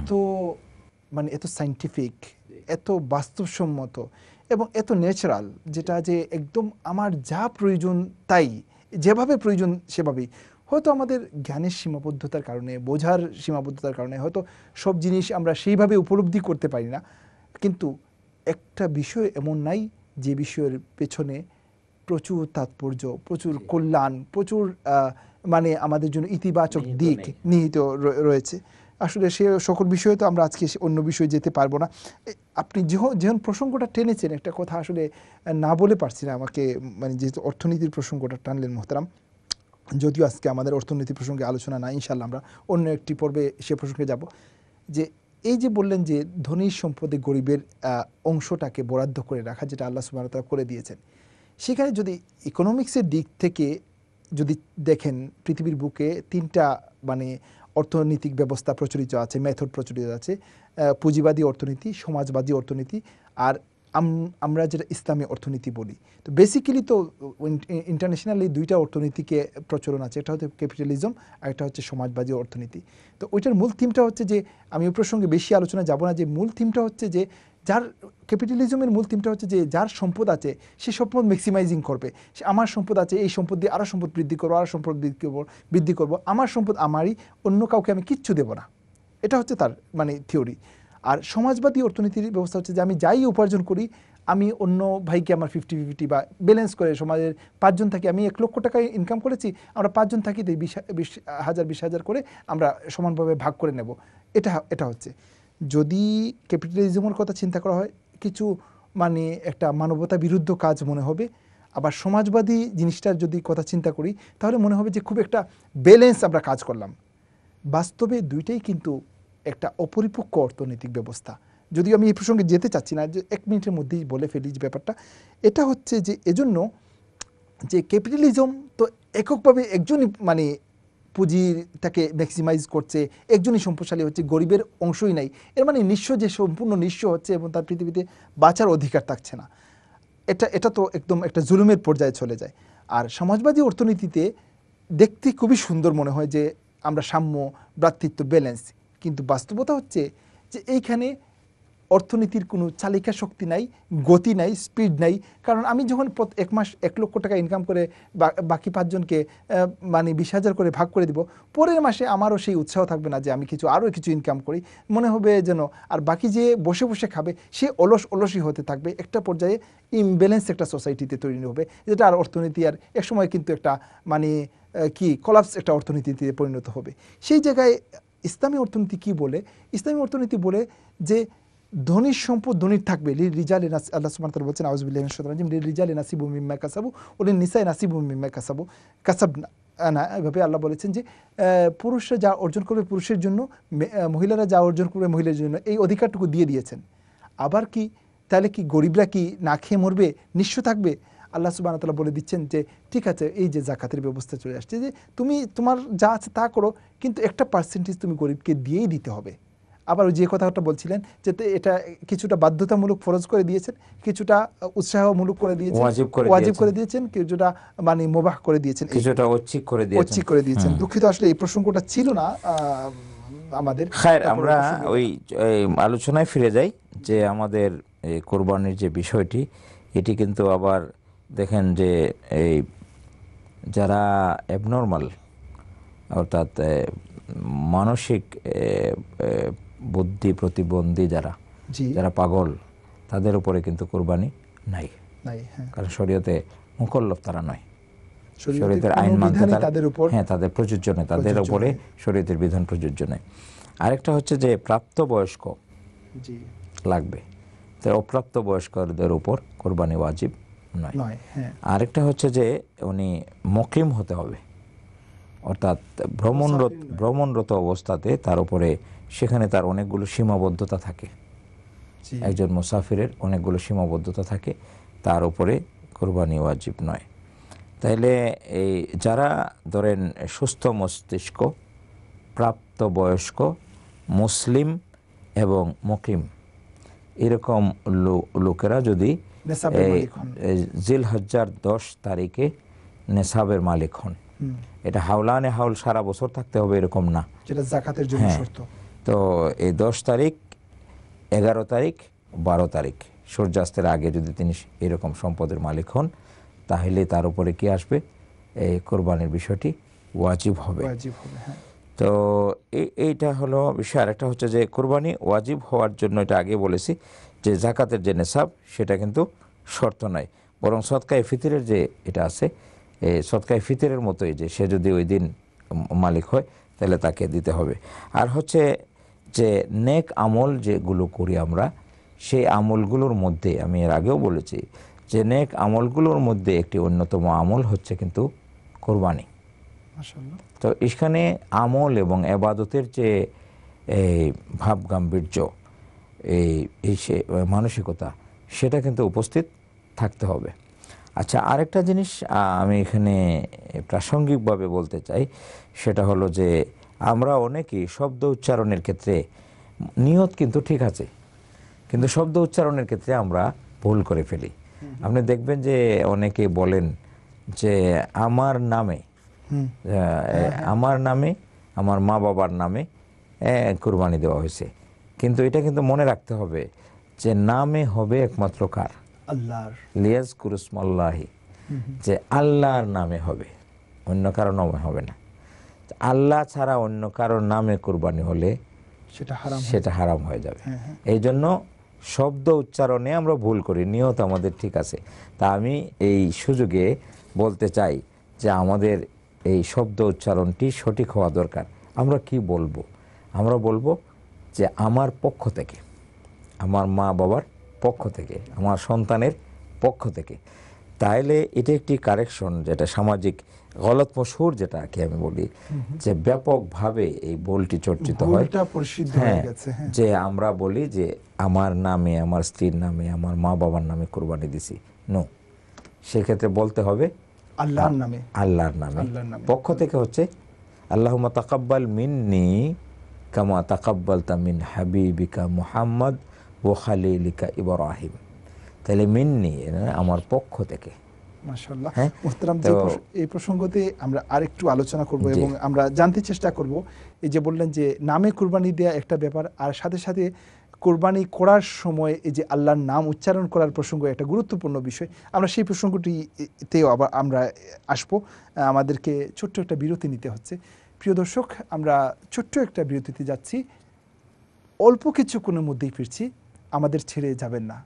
এত সাইন্টিফিক, এত বাস্তবসম্মত এবং এত ন্যাচারাল, যেটা যে একদম আমার যা প্রয়োজন তাই, যেভাবে প্রয়োজন সেভাবেই। হয়তো আমাদের জ্ঞানের সীমাবদ্ধতার কারণে, বোঝার সীমাবদ্ধতার কারণে হয়তো সব জিনিস আমরা সেইভাবে উপলব্ধি করতে পারি না, কিন্তু একটা বিষয় এমন নাই যে বিষয়ের পেছনে প্রচুর তাৎপর্য, প্রচুর কল্যাণ, প্রচুর আমাদের জন্য ইতিবাচক দিক নিহিত রয়েছে। আসলে সে সকল বিষয়ে তো আমরা আজকে অন্য বিষয়ে যেতে পারবো না। আপনি যেমন প্রসঙ্গটা টেনেছেন, একটা কথা আসলে না বলে পারছি না, আমাকে যেহেতু অর্থনীতির প্রসঙ্গটা টানলেন মোহতারাম, যদিও আজকে আমাদের অর্থনীতি প্রসঙ্গে আলোচনা না, ইনশাল্লাহ আমরা অন্য একটি পর্বে সে প্রসঙ্গে যাব। যে এই যে বললেন যে ধনী সম্পদে গরিবের অংশটাকে বরাদ্দ করে রাখা, যেটা আল্লাহ সুবহানাহু ওয়া তাআলা করে দিয়েছেন, সেখানে যদি ইকোনমিক্সের দিক থেকে যদি দেখেন, পৃথিবীর বুকে তিনটা অর্থনৈতিক ব্যবস্থা প্রচলিত আছে, মেথড প্রচলিত আছে: পুঁজিবাদী অর্থনীতি, সমাজবাদী অর্থনীতি, আর আমরা যেটা ইসলামী অর্থনীতি বলি। তো বেসিক্যালি তো ইন্টারন্যাশনালি দুইটা অর্থনীতিকে প্রচলন আছে, একটা হচ্ছে ক্যাপিটালিজম আর একটা হচ্ছে সমাজবাদী অর্থনীতি। তো ওইটার মূল থিমটা হচ্ছে যে, আমি ওই প্রসঙ্গে বেশি আলোচনা যাব না, যে মূল থিমটা হচ্ছে যে যার ক্যাপিটালিজমের মূল থিমটা হচ্ছে যে যার সম্পদ আছে সে সম্পদ ম্যাক্সিমাইজিং করবে। সে আমার সম্পদ আছে, এই সম্পদ দিয়ে আরও সম্পদ বৃদ্ধি করবো, আরও সম্পদ বৃদ্ধি করবো, আমার সম্পদ আমারই, অন্য কাউকে আমি কিচ্ছু দেবো না। এটা হচ্ছে তার থিওরি। আর সমাজবাদী অর্থনীতির ব্যবস্থা হচ্ছে যে আমি যাই উপার্জন করি, আমি অন্য ভাইকে আমার 50-50 বা ব্যালেন্স করে, সমাজের 5 জন থাকি, আমি 1 লক্ষ টাকা ইনকাম করেছি, আমরা 5 জন থাকি, 20,000 করে আমরা সমানভাবে ভাগ করে নেব। এটা হচ্ছে, যদি ক্যাপিটালিজমের কথা চিন্তা করা হয়, কিছু মানে একটা মানবতা বিরুদ্ধ কাজ মনে হবে। আবার সমাজবাদী জিনিসটার যদি কথা চিন্তা করি তাহলে মনে হবে যে খুব একটা ব্যালেন্স আমরা কাজ করলাম। বাস্তবে দুইটাই কিন্তু একটা অপরিপক্ক অর্থনৈতিক ব্যবস্থা। যদিও আমি এই প্রসঙ্গে যেতে চাচ্ছি না, যে 1 মিনিটের মধ্যেই বলে ফেলি যে ব্যাপারটা এটা হচ্ছে যে এজন্য যে ক্যাপিটালিজম তো এককভাবে একজনই মানে পুঁজিটাকে ম্যাক্সিমাইজ করছে, একজনই সম্পদশালী হচ্ছে, গরিবের অংশই নাই, এর মানে নিঃস্ব যে সম্পূর্ণ নিঃস্ব হচ্ছে এবং তার পৃথিবীতে বাঁচার অধিকার থাকছে না, এটা তো একদম একটা জুলুমের পর্যায়ে চলে যায়। আর সমাজবাদী অর্থনীতিতে দেখতে খুবই সুন্দর মনে হয় যে আমরা সাম্য, ভ্রাতৃত্ব, ব্যালেন্স, কিন্তু বাস্তবতা হচ্ছে যে এইখানে অর্থনীতির কোনো চালিকা শক্তি নাই, গতি নাই, স্পিড নাই। কারণ আমি যখন 1 মাস 1 লক্ষ টাকা ইনকাম করে বাকি 5 জনকে মানে 20,000 করে ভাগ করে দিব, পরের মাসে আমারও সেই উৎসাহ থাকবে না যে আমি আরও কিছু ইনকাম করি, মনে হবে যেন। আর বাকি যে বসে বসে খাবে সে অলসই হতে থাকবে। একটা পর্যায়ে ইমব্যালেন্স একটা সোসাইটিতে তৈরি হবে, যেটা আর অর্থনীতি আর একসময় কিন্তু একটা মানে কলাপস একটা অর্থনীতিতে পরিণত হবে। সেই জায়গায় ইসলামী অর্থনীতি কি বলে? ইসলামী অর্থনীতি বলে যে ধনীর সম্পদ ধনীর থাকবে, লিরিজালে আল্লাহ সুবহানাহু ওয়া তাআলা বলেছেন আউযুবিল্লাহি মিনাশ শাইতানির রাজিম, লিরিজালে নাসিবুম মিম্মা কাসাবু ওয়া লিন-নিসাই নাসিবুম মিম্মা কাসাবনা। এভাবে আল্লাহ বলেছেন যে পুরুষরা যা অর্জন করবে পুরুষের জন্য, মহিলারা যা অর্জন করবে মহিলাদের জন্য, এই অধিকারটুকু দিয়ে দিয়েছেন। আবার কি তাহলে কি গরিবরা কি না খেয়ে মরবে, নিঃস্ব থাকবে? আল্লাহ সুবহানাহু ওয়া তাআলা বলে দিচ্ছেন যে ঠিক আছে, এই যে যাকাতের ব্যবস্থা চলে আসছে, যে তুমি তোমার যা আছে তা করো, কিন্তু একটা পার্সেন্টেজ তুমি গরিবকে দিয়েই দিতে হবে। আবার ওই যে কথাটা বলছিলেন যে এটা কিছুটা বাধ্যতামূলক ফরজ করে দিয়েছেন, কিছুটা উৎসাহমূলক করে দিয়েছেন, ওয়াজিব করে দিয়েছেন, কিছুটা মানে মুবাহ করে দিয়েছেন, কিছুটা ঐচ্ছিক করে দিয়েছেন। দুঃখিত, আসলে এই প্রসঙ্গটা ছিল না আমাদের। খায়ের, আমরা ওই আলোচনায় ফিরে যাই যে আমাদের এই কোরবানির যে বিষয়টি, এটি কিন্তু আবার দেখেন যে এই যারা অ্যাবনর্মাল অর্থাৎ মানসিক বুদ্ধি প্রতিবন্ধী যারা পাগল, তাদের উপরে কিন্তু কোরবানি নাই। কারণ শরীয়তে মুকল্লফ তারা নয়, শরীয়তের আইন মানতে তাদের প্রযোজ্য নয়, তাদের উপরে শরীয়তের বিধান প্রযোজ্য নয়। আরেকটা হচ্ছে যে প্রাপ্তবয়স্ক লাগবে, তাই অপ্রাপ্ত বয়স্কদের উপর কোরবানি ওয়াজিব নয়। আরেকটা হচ্ছে যে উনি মুকিম হতে হবে, অর্থাৎ ভ্রমণরত অবস্থাতে তার উপরে সেখানে তার অনেকগুলো সীমাবদ্ধতা থাকে, একজন মুসাফিরের অনেকগুলো সীমাবদ্ধতা থাকে, তার উপরে কোরবানি ওয়াজিব নয়। তাইলে এই যারা ধরেন সুস্থ মস্তিষ্ক, প্রাপ্তবয়স্ক, মুসলিম এবং মুকিম, এরকম লোকেরা যদি জিলহজ্জার 10 তারিখে নেসাবের মালিক হন, এটা হাওলানে হাউল সারা বছর থাকতে হবে এরকম না, যেটা যাকাতের জন্য শর্ত। তো এই 10 তারিখ, 11 তারিখ, 12 তারিখ সূর্যাস্তের আগে যদি তিনি এরকম সম্পদের মালিক হন, তাহলে তার উপরে কি আসবে? এই কোরবানির বিষয়টি ওয়াজিব হবে। তো এইটা হলো বিষয়। আরেকটা হচ্ছে যে কোরবানি ওয়াজিব হওয়ার জন্য, এটা আগে বলেছি যে যাকাতের যে নেসাব সেটা কিন্তু শর্ত নয়, বরং সদকায়ে ফিতরের যে এটা আছে, এই সদকায়ে ফিতরের মতোই যে সে যদি ওই দিন মালিক হয় তাহলে তাকে দিতে হবে। আর হচ্ছে যে নেক আমল যেগুলো করি আমরা, সেই আমলগুলোর মধ্যে আমি এর আগেও বলেছি যে নেক আমলগুলোর মধ্যে একটি অন্যতম আমল হচ্ছে কিন্তু কোরবানি। তো এখানে আমল এবং এবাদতের যে এই ভাব গাম্ভীর্য, এই মানসিকতা, সেটা কিন্তু উপস্থিত থাকতে হবে। আচ্ছা, আরেকটা জিনিস আমি এখানে প্রাসঙ্গিকভাবে বলতে চাই, সেটা হলো যে আমরা অনেকেই শব্দ উচ্চারণের ক্ষেত্রে নিয়ত কিন্তু ঠিক আছে, কিন্তু শব্দ উচ্চারণের ক্ষেত্রে আমরা ভুল করে ফেলি। আপনি দেখবেন যে অনেকে বলেন যে আমার নামে, আমার মা বাবার নামে কুরবানি দেওয়া হয়েছে, কিন্তু এটা কিন্তু মনে রাখতে হবে যে নামে হবে একমাত্র কার? আল্লাহর। লিয়াজ কুরুসমাল্লাহি, যে আল্লাহর নামে হবে, অন্য কারো নামে হবে না। আল্লাহ ছাড়া অন্য কারোর নামে কুরবানি হলে সেটা হারাম হয়ে যাবে। এই জন্য শব্দ উচ্চারণে আমরা ভুল করি, নিয়ত আমাদের ঠিক আছে। তা আমি এই সুযোগে বলতে চাই যে আমাদের এই শব্দ উচ্চারণটি সঠিক হওয়া দরকার। আমরা কি বলবো? আমরা বলবো যে আমার পক্ষ থেকে, আমার মা বাবার পক্ষ থেকে, আমার সন্তানের পক্ষ থেকে। তাইলে এটা একটি কারেকশন, যেটা সামাজিক গলত মশহুর, যেটাকে আমি বলি যে ব্যাপকভাবে এই ভুলটি চর্চিত হয়। হ্যাঁ, যে আমরা বলি যে আমার নামে, আমার স্ত্রীর নামে, আমার মা বাবার নামে কুরবানি দিছি। নো, সেক্ষেত্রে বলতে হবে আল্লাহর নামে। আল্লাহর নামে পক্ষ থেকে হচ্ছে আল্লাহুম্মা তাকাব্বাল মিন্নি কামা তাকাব্বালতা মিন হাবিবিকা মুহাম্মদ ওয়া খালিলিকা ইব্রাহিম। তাহলে মিন্নি আমার পক্ষ থেকে। মাশাআল্লাহ। মুহতারাম, এই প্রসঙ্গতে আমরা আরেকটু আলোচনা করব এবং আমরা জানতে চেষ্টা করব, এই যে বললেন যে নামে কুরবানি দেয়া একটা ব্যাপার, আর সাথে সাথে কুরবানি করার সময় এই যে আল্লাহর নাম উচ্চারণ করার প্রসঙ্গ একটা গুরুত্বপূর্ণ বিষয়। আমরা সেই প্রসঙ্গটিতেও আবার আমরা আসবো। আমাদেরকে ছোট্ট একটা বিরতি নিতে হচ্ছে। প্রিয় দর্শক, আমরা ছোট্ট একটা বিরতিতে যাচ্ছি, অল্প কিছুক্ষণের মধ্যেই ফিরছি, আমাদের ছেড়ে যাবেন না।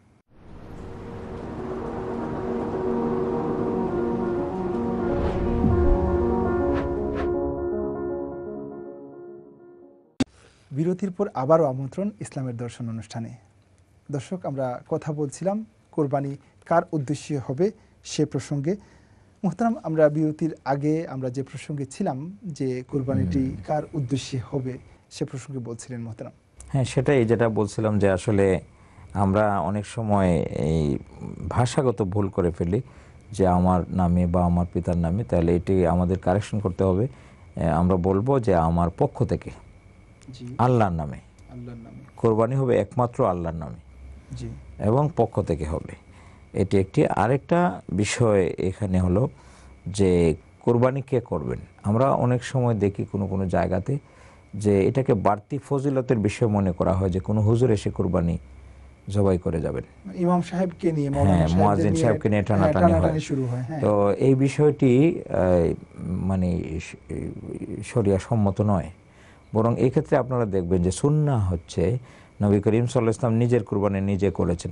বিরতির পর আবারও আমন্ত্রণ ইসলামের দর্শন অনুষ্ঠানে। দর্শক, আমরা কথা বলছিলাম কোরবানি কার উদ্দেশ্যে হবে সে প্রসঙ্গে। মুহতারাম, আমরা বিরতির আগে আমরা যে প্রসঙ্গে ছিলাম যে কোরবানিটি কার উদ্দেশ্যে হবে সে প্রসঙ্গে বলছিলেন মুহতারাম। হ্যাঁ, সেটাই যেটা বলছিলাম যে আসলে আমরা অনেক সময় এই ভাষাগত ভুল করে ফেলি যে আমার নামে বা আমার পিতার নামে। তাহলে এটি আমাদের কারেকশন করতে হবে। আমরা বলবো যে আমার পক্ষ থেকে, আল্লাহর নামে। কোরবানি হবে একমাত্র আল্লাহর নামে এবং পক্ষ থেকে হবে। এটি একটি। আরেকটা বিষয় এখানে হলো যে কোরবানি কে করবেন। আমরা অনেক সময় দেখি কোনো কোনো জায়গাতে যে এটাকে বাড়তি ফজিলতের বিষয় মনে করা হয়, যে কোনো হুজুর এসে কোরবানি জবাই করে যাবেন, ইমাম সাহেবকে নিয়ে, মুয়াজ্জিন সাহেবকে নিয়ে টানাটানি শুরু হয়। তো এই বিষয়টি মানে শরিয়া সম্মত নয়। বরং এই ক্ষেত্রে আপনারা দেখবেন যে সুন্নাহ হচ্ছে নবী করিম সাল্লাল্লাহু আলাইহি ওয়াসাল্লাম নিজের কুরবানি নিজে করেছেন।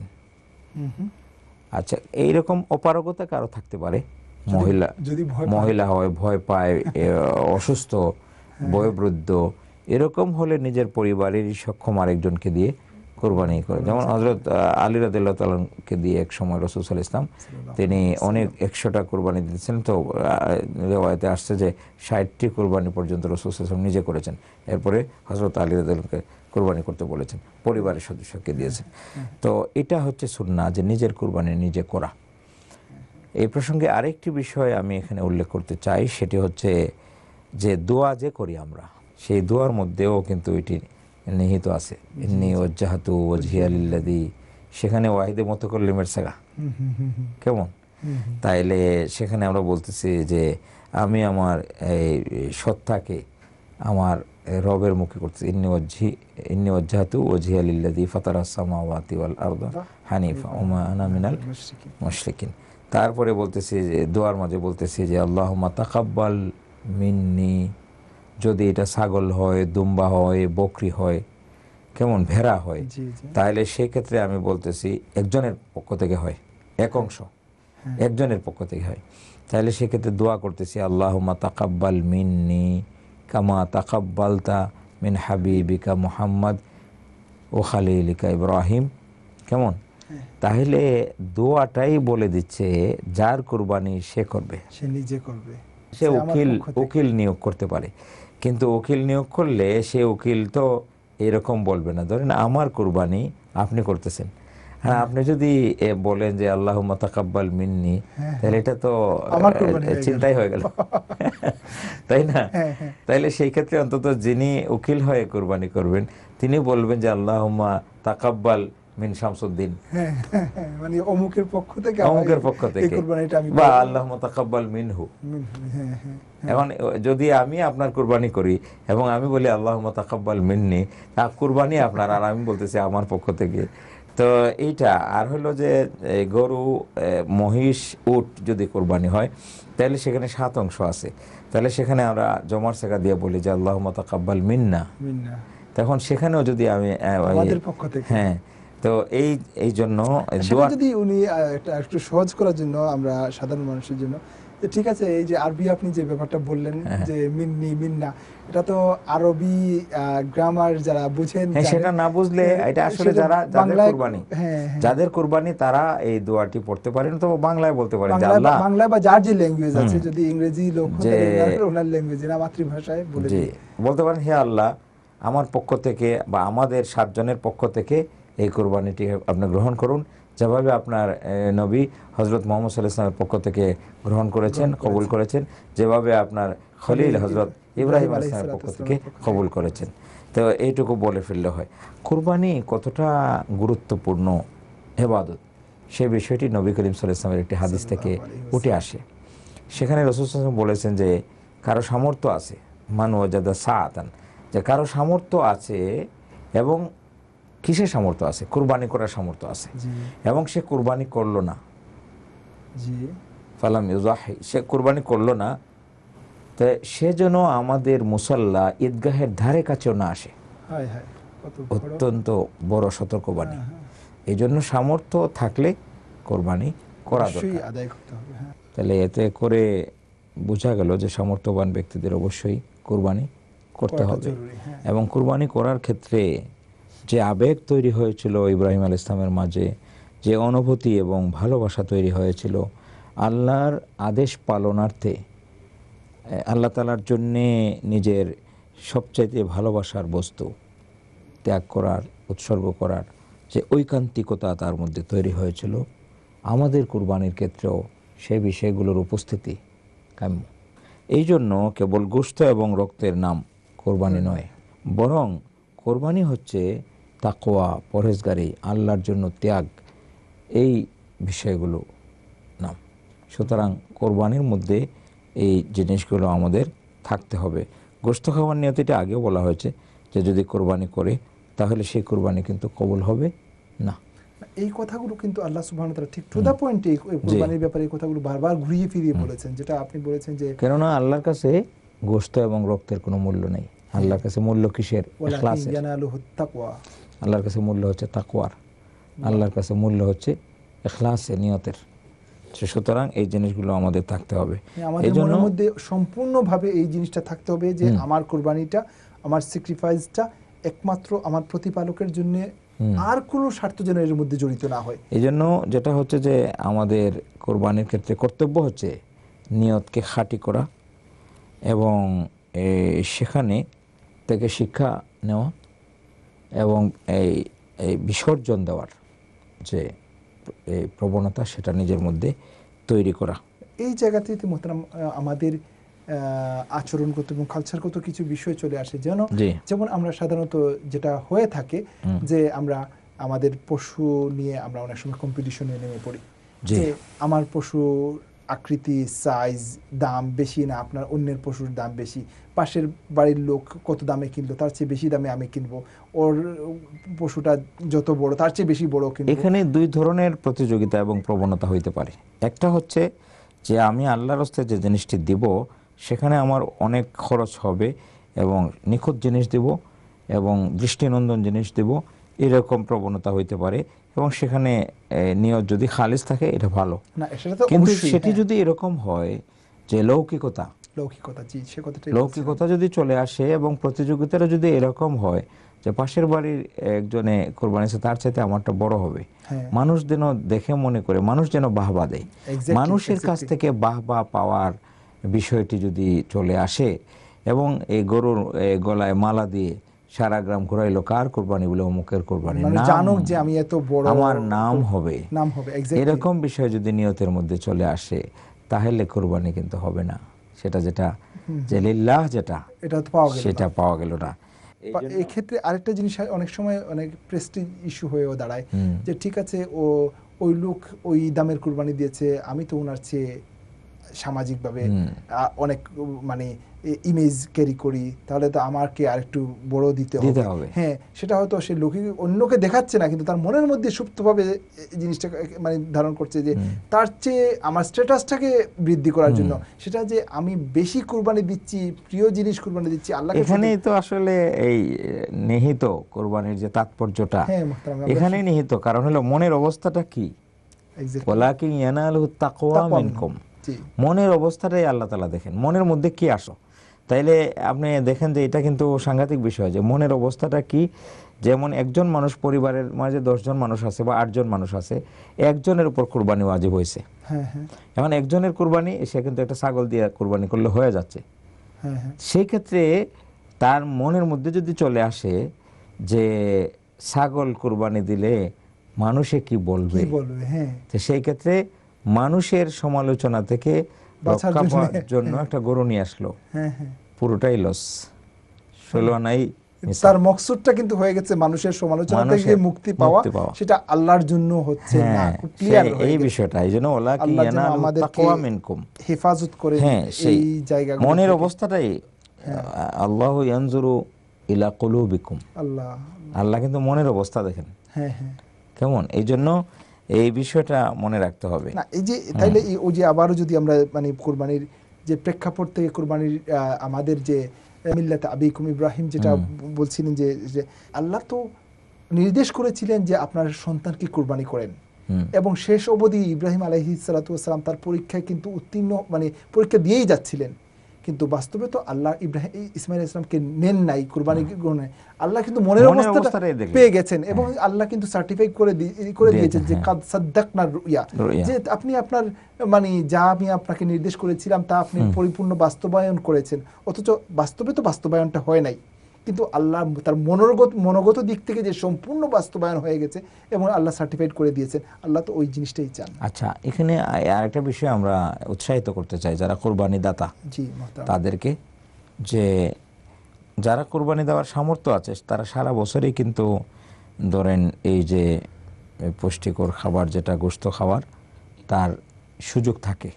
আচ্ছা, এইরকম অপারগতা কারো থাকতে পারে, মহিলা হয়, ভয় পায়, অসুস্থ, বয়োবৃদ্ধ, এরকম হলে নিজের পরিবারেরই সক্ষম আরেকজনকে দিয়ে কোরবানি করে। যেমন হযরত আলী রাদিয়াল্লাহু তাআলাকে দিয়ে এক সময় রাসূল সাল্লাল্লাহু আলাইহি ওয়াসাল্লাম তিনি অনেক 100টা কোরবানি দিয়েছিলেন। তো রিওয়ায়াতে আসছে যে 60টি কোরবানি পর্যন্ত রাসূল সাল্লাল্লাহু আলাইহি ওয়াসাল্লাম নিজে করেছেন। এরপরে হযরত আলী রাদিয়াল্লাহুকে কোরবানি করতে বলেছেন, পরিবারের সদস্যকে দিয়েছেন। তো এটা হচ্ছে সুন্নাহ, যে নিজের কোরবানি নিজে করা। এই প্রসঙ্গে আরেকটি বিষয় আমি এখানে উল্লেখ করতে চাই, সেটি হচ্ছে যে দোয়া যে করি আমরা, সেই দোয়ার মধ্যেও কিন্তু এটি নিহিত আছে। ইন্নী ওয়াজ্জাহতু ওয়াজহিয়া লিল্লাযী, সেখানে ওয়াহিদে মুতাকাল্লিমের সাগা কেমন। তাইলে সেখানে আমরা বলতেছি যে আমি আমার এই সত্তাকে আমার রবের মুখে করতেছি। ইন্নী ওয়াজ্জাহতু ওয়াজহিয়া লিল্লাযী ফাতারাস সামাওয়াতি ওয়াল আরদা হানিফা ওয়া মা আনা মিনাল মুশরিকিন। তারপরে বলতেছি যে দোয়ার মাঝে বলতেছি যে আল্লাহুম্মা তাকাব্বাল মিন্নি, যদি এটা ছাগল হয়, দুম্বা হয়, বকরি হয়, কেমন ভেড়া হয়, তাহলে সেই ক্ষেত্রে আমি বলতেছি একজনের পক্ষ থেকে হয়, এক অংশ একজনের পক্ষ থেকে হয়। তাহলে সেক্ষেত্রে দোয়া করতেছি আল্লাহুম্মা তাকাব্বাল মিন্নি কামা তাকাব্বালতা মিন হাবিবিকা মুহাম্মদ ও খালিলিকা ইব্রাহিম। কেমন? তাহলে দোয়াটাই বলে দিচ্ছে যার কুরবানি সে করবে, সে নিজে করবে। সে উকিল নিয়োগ করতে পারে, কিন্তু উকিল নিয়োগ করলে সে উকিল তো এরকম বলবে না। ধরেন আমার কুরবানি আপনি করতেছেন, হ্যাঁ, আপনি যদি বলেন যে আল্লাহুম্মা তাকাব্বাল মিন্নি, তাহলে এটা তো চিন্তাই হয়ে গেল, তাই না? তাইলে সেই ক্ষেত্রে অন্তত যিনি উকিল হয়ে কুরবানি করবেন তিনি বলবেন যে আল্লাহুম্মা তাকাব্বাল মিন শামসুদ্দিন, মানে অমুকের পক্ষ থেকে বা আল্লাহুম্মা তাকাব্বাল মিনহু। এখন যদি আমি আপনার কুরবানি করি এবং আমি বলি আল্লাহুম্মা তাকাব্বাল মিন্নি, তা কুরবানি আপনার আর আমি বলতেছি আমার পক্ষ থেকে। তো এইটা আর হলো যে গরু, মহিষ, উট যদি কুরবানি হয় তাহলে সেখানে 7 অংশ আছে। তাহলে সেখানে আমরা জমার সাকা দিয়ে বলি যে আল্লাহুম্মা তাকাব্বাল মিন্না, তখন সেখানেও যদি আমি আমাদের পক্ষ থেকে, হ্যাঁ। তো এই জন্য যদি উনি একটু সহজ করার জন্য আমরা সাধারণ মানুষের জন্য ঠিক আছে, এই যে আরবি আপনি যে ব্যাপারটা বললেন যে মিন্নি মিন্না, এটা তো আরবি গ্রামার যারা বুঝেন সেটা না বুঝলে এটা আসলে যারা যাদের কুরবানি তারা এই দোয়াটি পড়তে পারেন, তো বাংলায় বলতে পারেন যে আল্লাহ, বাংলায় বা যার যে ল্যাঙ্গুয়েজ আছে, যদি ইংরেজি লোক হতে ওনার ল্যাঙ্গুয়েজ না মাতৃভাষায় বলে বলতে পারেন, হে আল্লাহ, আমার পক্ষ থেকে বা আমাদের 7 জনের পক্ষ থেকে এই কুরবানিটি আপনি গ্রহণ করুন, যেভাবে আপনার নবী হযরত মুহাম্মদ সাল্লাল্লাহু আলাইহি ওয়াসাল্লামের পক্ষ থেকে গ্রহণ করেছেন, কবুল করেছেন, যেভাবে আপনার খলিল হযরত ইব্রাহিম আলাইহিস সালামের পক্ষ থেকে কবুল করেছেন। তো এইটুকু বলে ফেললে হয়। কুরবানি কতটা গুরুত্বপূর্ণ ইবাদত, সেই বিষয়টি নবী করিম সাল্লাল্লাহু আলাইহি ওয়াসাল্লামের একটি হাদিস থেকে উঠে আসে। সেখানে রাসূল সাল্লাল্লাহু আলাইহি ওয়াসাল্লাম বলেছেন যে কারো সামর্থ্য আছে, মান ওয়াজাদা সাআতান, যে কারো সামর্থ্য আছে, এবং কিসের সামর্থ্য আছে? কুরবানি করার সামর্থ্য আছে, এবং সে কুরবানি করলো না, ফালাম ইউজাহি, সে কুরবানি করলো না, তো সে যেন আমাদের মুসাল্লা ঈদগাহের ধারে কাছেও না আসে। অত্যন্ত বড় সতর্কবাণী। এই জন্য সামর্থ্য থাকলে কোরবানি করা দরকার। তাহলে এতে করে বোঝা গেল যে সামর্থ্যবান ব্যক্তিদের অবশ্যই কোরবানি করতে হবে। এবং কোরবানি করার ক্ষেত্রে যে আবেগ তৈরি হয়েছিল ইব্রাহিম আলাইহিস সালামের মাঝে, যে অনুভূতি এবং ভালোবাসা তৈরি হয়েছিল, আল্লাহর আদেশ পালনার্থে আল্লাহ তাআলার জন্যে নিজের সবচাইতে ভালোবাসার বস্তু ত্যাগ করার, উৎসর্গ করার যে ঐকান্তিকতা তার মধ্যে তৈরি হয়েছিল, আমাদের কুরবানির ক্ষেত্রেও সেই বিষয়গুলোর উপস্থিতি কাম্য। এই জন্য কেবল গোশত এবং রক্তের নাম কোরবানি নয়, বরং কোরবানি হচ্ছে তাকওয়া, পরহেজগারি, আল্লাহর জন্য ত্যাগ, এই বিষয়গুলো নাম। সুতরাং কোরবানির মধ্যে এই জিনিসগুলো আমাদের থাকতে হবে। গোশত খাওয়ার নিয়তিটা আগেও বলা হয়েছে যে যদি কোরবানি করে তাহলে সেই কোরবানি কিন্তু কবুল হবে না। এই কথাগুলো কিন্তু আল্লাহ সুবহানাহু ওয়া তাআলা ঠিক টু দা পয়েন্ট এই কোরবানির ব্যাপারে এই কথাগুলো বারবার ঘুরিয়ে ফিরিয়ে বলেছেন, যেটা আপনি বলেছেন যে কেননা আল্লাহর কাছে গোশত এবং রক্তের কোনো মূল্য নেই। আল্লাহর কাছে মূল্য কিসের? ইখলাসের। আল্লাহর কাছে মূল্য হচ্ছে তাকওয়ার, আল্লাহর কাছে মূল্য হচ্ছে ইখলাসের, নিয়তের। সুতরাং এই জিনিসগুলো আমাদের থাকতে হবে। আমাদের মনের মধ্যে সম্পূর্ণভাবে এই জিনিসটা থাকতে হবে যে আমার কোরবানিটা, আমার স্যাক্রিফাইসটা একমাত্র আমার প্রতিপালকের জন্য, আর কোনো স্বার্থ যেন এর মধ্যে জড়িত না হয়। এই জন্য যেটা হচ্ছে যে আমাদের কোরবানির ক্ষেত্রে কর্তব্য হচ্ছে নিয়তকে খাঁটি করা এবং সেখানে থেকে শিক্ষা নেওয়া এবং এই বিসর্জন দেওয়ার যে এই প্রবণতা, সেটা নিজের মধ্যে তৈরি করা। এই জায়গাতে মোহতারাম আমাদের আচরণগত এবং কালচারগত কিছু বিষয় চলে আসে, যেমন আমরা সাধারণত যেটা হয়ে থাকে যে আমরা আমাদের পশু নিয়ে আমরা অনেক সময় কম্পিটিশনে নেমে পড়ি, যে আমার পশু আকৃতি, সাইজ, দাম বেশি না, আপনার অন্যের পশুর দাম বেশি, পাশের বাড়ির লোক কত দামে কিনলো তার চেয়ে বেশি দামে আমি কিনবো, ওর পশুটা যত বড় তার চেয়ে বেশি বড় কিনবো। এখানে দুই ধরনের প্রতিযোগিতা এবং প্রবণতা হইতে পারে। একটা হচ্ছে যে আমি আল্লাহর রাস্তায় যে জিনিসটি দিব সেখানে আমার অনেক খরচ হবে এবং নিখুঁত জিনিস দিব এবং দৃষ্টিনন্দন জিনিস দিব, এরকম প্রবণতা হইতে পারে। এবং সেখানে নিয়ত যদি খালিস থাকে এটা ভালো, কিন্তু সেটি যদি এরকম হয় যে লৌকিকতা যদি চলে আসে এবং প্রতিযোগিতাটা যদি এরকম হয় যে পাশের বাড়ির একজনে কোরবানি আছে তার চাইতে আমারটা বড় হবে, মানুষ যেন দেখে মনে করে, মানুষ যেন বাহবা দেয়, মানুষের কাছ থেকে বাহবা পাওয়ার বিষয়টি যদি চলে আসে এবং এই গরুর গলায় মালা দিয়ে সারা গ্রাম ঘুরাইলো, কার কোরবানি বলে অমুকের কোরবানি, জানুক যে আমি এত বড়, আমার নাম হবে, এরকম বিষয় যদি নিয়তের মধ্যে চলে আসে তাহলে কোরবানি কিন্তু হবে না। সেটা যেটা যে লিল্লাহ যেটা সেটা পাওয়া গেল না। এই ক্ষেত্রে আরেকটা জিনিস অনেক সময় অনেক প্রেস্টিজ ইস্যু হয়েও দাঁড়ায় যে ঠিক আছে ওই লোক ওই দামের কুরবানি দিয়েছে, আমি তো ওনার চেয়ে সামাজিকভাবে অনেক মানে ইমেজ ক্যারি করি, তাহলে তো আমাকে আরেকটু বড় দিতে হবে। হ্যাঁ, সেটা হয়তো সে লোকে অন্যকে দেখাচ্ছে না, কিন্তু তার মনের মধ্যে সুপ্তভাবে জিনিসটা মানে ধারণ করছে যে তার চেয়ে আমার স্ট্যাটাসটাকে বৃদ্ধি করার জন্য, সেটা যে আমি বেশি কুরবানি দিচ্ছি, প্রিয় জিনিস কুরবানি দিচ্ছি আল্লাহকে। এখানেই তো আসলে এই নিহিত কুরবানির যে তাৎপর্যটা এখানেই নিহিত। কারণ হলো মনের অবস্থাটা কি, ওয়ালাকিন ইয়ানালুহু তাকওয়া মিনকুম, মনের অবস্থাটাই আল্লাহ তাআলা দেখেন, মনের মধ্যে কি আসো। তাইলে আপনি দেখেন যে এটা কিন্তু সাংঘাতিক বিষয় যে মনের অবস্থাটা কি। যেমন একজন মানুষ পরিবারের মাঝে 10 জন মানুষ আছে বা 8 জন মানুষ আছে, একজনের উপর কুরবানি ওয়াজিব হয়েছে। এখন একজনের কুরবানি, সে কিন্তু একটা ছাগল দিয়ে কুরবানি করলে হয়ে যাচ্ছে। সেই ক্ষেত্রে তার মনের মধ্যে যদি চলে আসে যে ছাগল কুরবানি দিলে মানুষে কি বলবে, তো সেই ক্ষেত্রে মানুষের সমালোচনা থেকে রক্ষা পাওয়ার জন্য একটা গরু নিয়ে আসলো, পুরোটাই লস, ষোলোয়ানাই। তার মকসুদটা কিন্তু হয়ে গেছে মানুষের সমালোচনা থেকে মুক্তি পাওয়া, সেটা আল্লাহর জন্য হচ্ছে না। খুব ক্লিয়ার হয়ে এই বিষয়টা, এইজন্য ওলা কি ইয়ানালু তাকওয়া মিনকুম, হেফাজত করে এই জায়গাগুলো। মনের অবস্থাটাই আল্লাহু ইয়ানজুরু ইলা কুলুবিকুম, আল্লাহ কিন্তু মনের অবস্থা দেখেন কেমন। এই জন্য এই বিষয়টা মনে রাখতে হবে না। এই যে তাইলে ওই যে আবারও যদি আমরা মানে কুরবানির যে প্রেক্ষাপট থেকে কুরবানির আমাদের যে মিল্লাত আবিকুম ইব্রাহিম যেটা বলছিলেন যে আল্লাহ তো নির্দেশ করেছিলেন যে আপনার সন্তানকে কুরবানি করেন, এবং শেষ অবধি ইব্রাহিম আলাইহিস সালাতু ওয়াস সালাম তার পরীক্ষায় কিন্তু উত্তীর্ণ, মানে পরীক্ষা দিয়েই যাচ্ছিলেন, কিন্তু বাস্তবে তো আল্লাহ ইসমাইল ইসলামকে নেন নাই কুরবানি গ্রহণে। আল্লাহ কিন্তু মনের অবস্থাটা পেয়ে গেছেন, এবং আল্লাহ কিন্তু সার্টিফাই করে দিয়েছেন যে কাদ সাদ্দাকনা রুইয়া, যে আপনি আপনার মানে যা আমি আপনাকে নির্দেশ করেছিলাম তা আপনি পরিপূর্ণ বাস্তবায়ন করেছেন। অথচ বাস্তবে তো বাস্তবায়নটা হয় নাই, কিন্তু আল্লাহ তার মনোগত দিক থেকে যে সম্পূর্ণ বাস্তবায়ন হয়ে গেছে এবং আল্লাহ সার্টিফাইড করে দিয়েছেন। আল্লাহ তো ওই জিনিসটাই চান। আচ্ছা, এখানে আরেকটা বিষয় আমরা উৎসাহিত করতে চাই যারা কুরবানি দাতা তাদেরকে, যে যারা কুরবানি দেওয়ার সামর্থ্য আছে তারা সারা বছরই কিন্তু ধরেন এই যে পুষ্টিকর খাবার যেটা গোশত খাওয়ার তার সুযোগ থাকে,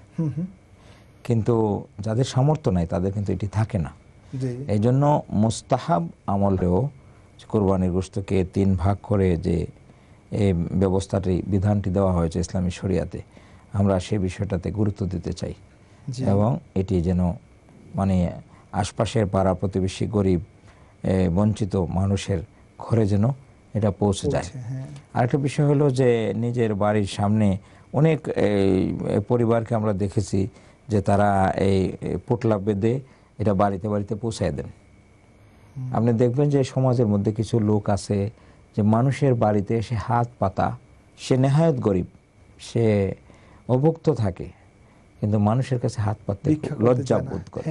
কিন্তু যাদের সামর্থ্য নাই তাদের কিন্তু এটি থাকে না। এই জন্য মুস্তাহাব আমলেও কুরবানির গোশতকে 3 ভাগ করে যে এই ব্যবস্থাটি বিধানটি দেওয়া হয়েছে ইসলামী শরিয়াতে, আমরা সেই বিষয়টাতে গুরুত্ব দিতে চাই, এবং এটি যেন মানে আশপাশের পাড়া প্রতিবেশী গরিব বঞ্চিত মানুষের ঘরে যেন এটা পৌঁছে যায়। আরেকটা বিষয় হলো যে নিজের বাড়ির সামনে অনেক পরিবারকে আমরা দেখেছি যে তারা এই পোটলা বেঁধে এটা বাড়িতে বাড়িতে পৌঁছায় দেন। আপনি দেখবেন যে সমাজের মধ্যে কিছু লোক আছে যে মানুষের বাড়িতে এসে হাত পাতা, সে নেহায়েত গরিব, সে অভুক্ত থাকে, কিন্তু মানুষের কাছে হাত পাততে লজ্জা বোধ করে।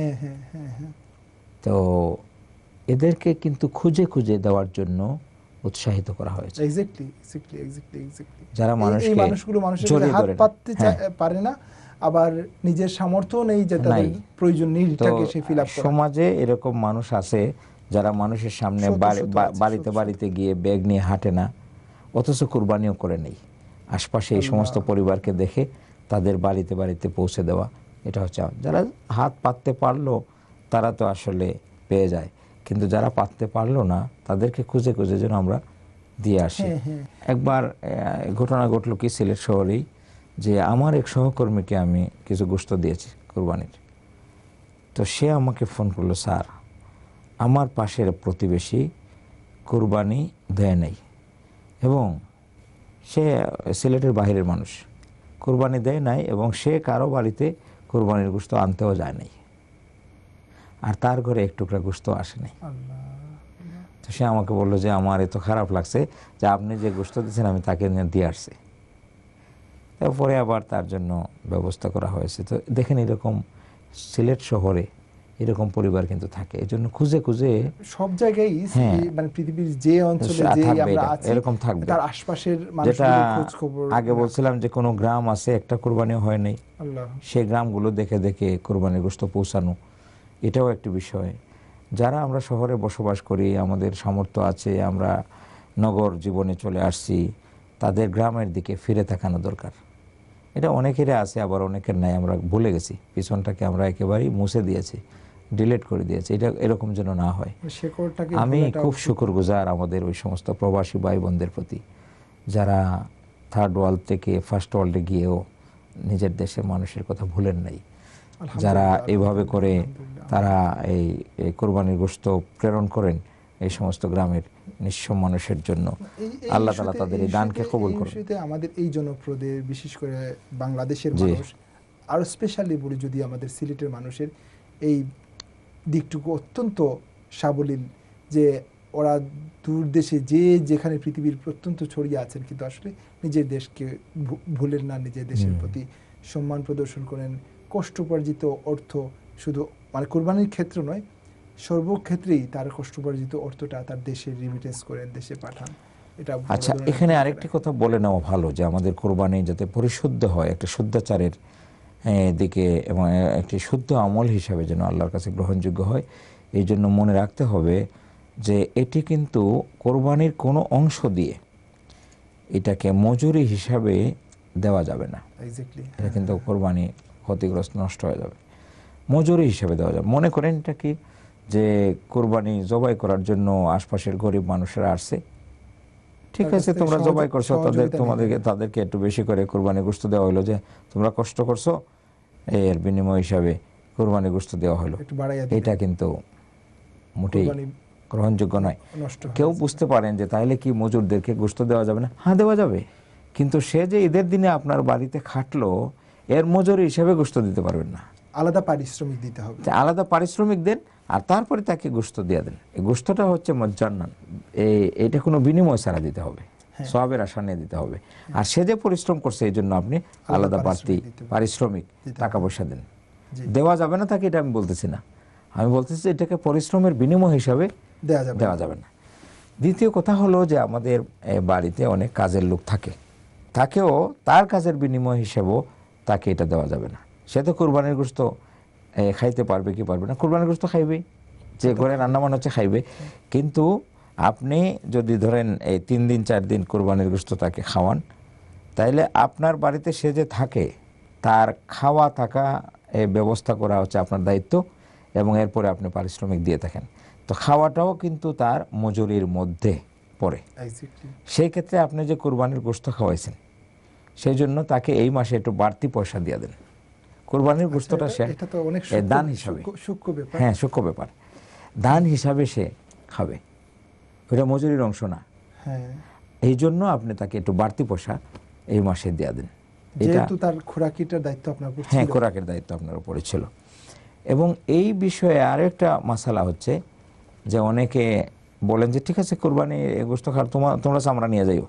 তো এদেরকে কিন্তু খুঁজে খুঁজে দেওয়ার জন্য উৎসাহিত করা হয়েছে। যারা মানুষকে হাত পাততে পারে না, আবার নিজের সামর্থ্য নেই যে তাদের প্রয়োজন নিডটাকে সে ফিল আপ করে। সমাজে এরকম মানুষ আছে যারা মানুষের সামনে বাড়িতে বাড়িতে গিয়ে ব্যাগ নিয়ে হাঁটে না, অথচ কুরবানিও করে নেই। আশপাশে এই সমস্ত পরিবারকে দেখে তাদের বাড়িতে বাড়িতে পৌঁছে দেওয়া, এটা হচ্ছে যারা হাত পাততে পারলো তারা তো আসলে পেয়ে যায়, কিন্তু যারা পাততে পারলো না তাদেরকে খুঁজে খুঁজে যেন আমরা দিয়ে আসি। একবার ঘটনা ঘটলো কি সিলেট শহরেই, যে আমার এক সহকর্মীকে আমি কিছু গোশত দিয়েছি কুরবানির, তো সে আমাকে ফোন করলো, স্যার আমার পাশের প্রতিবেশী কুরবানি দেয় নাই, এবং সে সিলেটের বাইরের মানুষ, কুরবানি দেয় নাই এবং সে কারো বাড়িতে কুরবানির গোশত আনতেও যায় নাই, আর তার ঘরে এক টুকরা গোশত আসে নাই। তো সে আমাকে বললো যে আমার এত খারাপ লাগছে যে আপনি যে গোশত দিয়েছেন আমি তাকে নিয়ে দিয়ে আসছি। তারপরে আবার তার জন্য ব্যবস্থা করা হয়েছে। তো দেখেন এরকম সিলেট শহরে এরকম পরিবার কিন্তু থাকে, এই জন্য খুঁজে খুঁজে সব জায়গায় মানে পৃথিবীর যে অঞ্চলে যে আমরা আছি এরকম থাকবে, তার আশপাশের মানুষদের খোঁজ খবর। আগে বলছিলাম যে কোনো গ্রাম আছে একটা কুরবানি হয় নাই, সেই গ্রামগুলো দেখে দেখে কুরবানির গোশত পৌঁছানো, এটাও একটি বিষয়। যারা আমরা শহরে বসবাস করি, আমাদের সামর্থ্য আছে, আমরা নগর জীবনে চলে আসছি, তাদের গ্রামের দিকে ফিরে তাকানো দরকার। এটা অনেকেরই আছে, আবার অনেকের নাই, আমরা ভুলে গেছি, পিছনটাকে আমরা একেবারেই মুছে দিয়েছি, ডিলিট করে দিয়েছি। এটা এরকম যেন না হয়। আমি খুব শুকরগুজার আমাদের ওই সমস্ত প্রবাসী ভাই বোনদের প্রতি যারা থার্ড ওয়ার্ল্ড থেকে ফার্স্ট ওয়ার্ল্ডে গিয়েও নিজের দেশের মানুষের কথা ভুলেন নাই, যারা এইভাবে করে তারা এই কোরবানির গোশত প্রেরণ করেন এই সমস্ত গ্রামের নিঃস্ব মানুষের জন্য। আল্লাহ তাআলা তাদের এই দানকে কবুল করুন। আমাদের এই জনপ্রদের বিশেষ করে বাংলাদেশের মানুষ আরও স্পেশালি বলি, যদি আমাদের সিলেটের মানুষের এই দিকটুকু অত্যন্ত সাবলীল, যে ওরা দূর দেশে যে যেখানে পৃথিবীর প্রত্যন্ত ছড়িয়ে আছেন, কিন্তু আসলে নিজের দেশকে ভুলেন না, নিজের দেশের প্রতি সম্মান প্রদর্শন করেন। কষ্টোপার্জিত অর্থ শুধু মানে কোরবানির ক্ষেত্র নয়, সর্বক্ষেত্রেই তার কষ্টোপার্জিত অর্থটা তার দেশে রিমিটেন্স করেন, দেশে পাঠান। এটা আচ্ছা, এখানে আরেকটি কথা বলে নেওয়া ভালো, যে আমাদের কোরবানি যাতে পরিশুদ্ধ হয়, একটা শুদ্ধাচারের দিকে এবং একটি শুদ্ধ আমল হিসাবে যেন আল্লাহর কাছে গ্রহণযোগ্য হয়, এই জন্য মনে রাখতে হবে যে এটি কিন্তু কোরবানির কোনো অংশ দিয়ে এটাকে মজুরি হিসাবে দেওয়া যাবে না। এটা কিন্তু কোরবানি ক্ষতিগ্রস্ত, নষ্ট হয়ে যাবে। মজুরি হিসাবে দেওয়া যাবে। মনে করেন এটা কি, যে কোরবানি জবাই করার জন্য আশপাশের গরিব মানুষেরা আসছে, ঠিক আছে, তোমরা জবাই করছো, তাদেরকে একটু বেশি করে কোরবানি গোশত দেওয়া হলো, যে তোমরা কষ্ট করছো, এর বিনিময় হিসাবে কোরবানি গোশত দেওয়া হলো। এটা কিন্তু মোটেই গ্রহণযোগ্য নয়। কেউ বুঝতে পারেন যে তাহলে কি মজুরদেরকে গোশত দেওয়া যাবে না? হ্যাঁ, দেওয়া যাবে, কিন্তু সে যে ঈদের দিনে আপনার বাড়িতে খাটলো, এর মজুরি হিসাবে গোশত দিতে পারবেন না, আলাদা পারিশ্রমিক দিতে হবে। আলাদা পারিশ্রমিক দেন, আর তারপরে তাকে গোশত দিয়ে দেন। এই গোশতটা হচ্ছে মজ্জান্নান, এটা কোনো বিনিময় ছাড়া দিতে হবে, সওয়াবের আশা নিয়ে দিতে হবে। আর সে যে পরিশ্রম করছে, এই জন্য আপনি আলাদা বাড়তি পারিশ্রমিক টাকা পয়সা দেন। দেওয়া যাবে না তাকে, এটা আমি বলতেছি না, আমি বলতেছি এটাকে পরিশ্রমের বিনিময় হিসাবে দেওয়া যাবে না। দ্বিতীয় কথা হলো যে আমাদের বাড়িতে অনেক কাজের লোক থাকে, তাকেও তার কাজের বিনিময় হিসেবেও তাকে এটা দেওয়া যাবে না। সে তো কোরবানির গোশত খাইতে পারবে কি পারবে না? কোরবানির গোশত খাইবেই, যে ঘরে রান্নাবান্না হচ্ছে খাইবে। কিন্তু আপনি যদি ধরেন এই 3 দিন 4 দিন কোরবানির গোশত তাকে খাওয়ান, তাইলে আপনার বাড়িতে সে যে থাকে, তার খাওয়া থাকা ব্যবস্থা করা হচ্ছে আপনার দায়িত্ব, এবং এরপরে আপনি পারিশ্রমিক দিয়ে থাকেন। তো খাওয়াটাও কিন্তু তার মজুরির মধ্যে পড়ে। সেই ক্ষেত্রে আপনি যে কোরবানির গোশত খাওয়াইছেন, সেই জন্য তাকে এই মাসে একটু বাড়তি পয়সা দিয়ে দেন। কোরবানির গোশতটা সে দান হিসাবে, হ্যাঁ, সূক্ষ্ম ব্যাপার, দান হিসাবে সে খাবে, ওটা মজুরির অংশ না। এই জন্য আপনি তাকে একটু বাড়তি পয়সা এই মাসে দিয়ে দেন। যেহেতু তার খোরাকিটার দায়িত্ব আপনার উপর ছিল। হ্যাঁ, খোরাকের দায়িত্ব আপনার উপরে ছিল। এবং এই বিষয়ে আরও একটা মাসালা হচ্ছে যে অনেকে বলেন যে ঠিক আছে, কোরবানি গোশত খাওয়ার তোমরা চামড়া নিয়ে যাইও,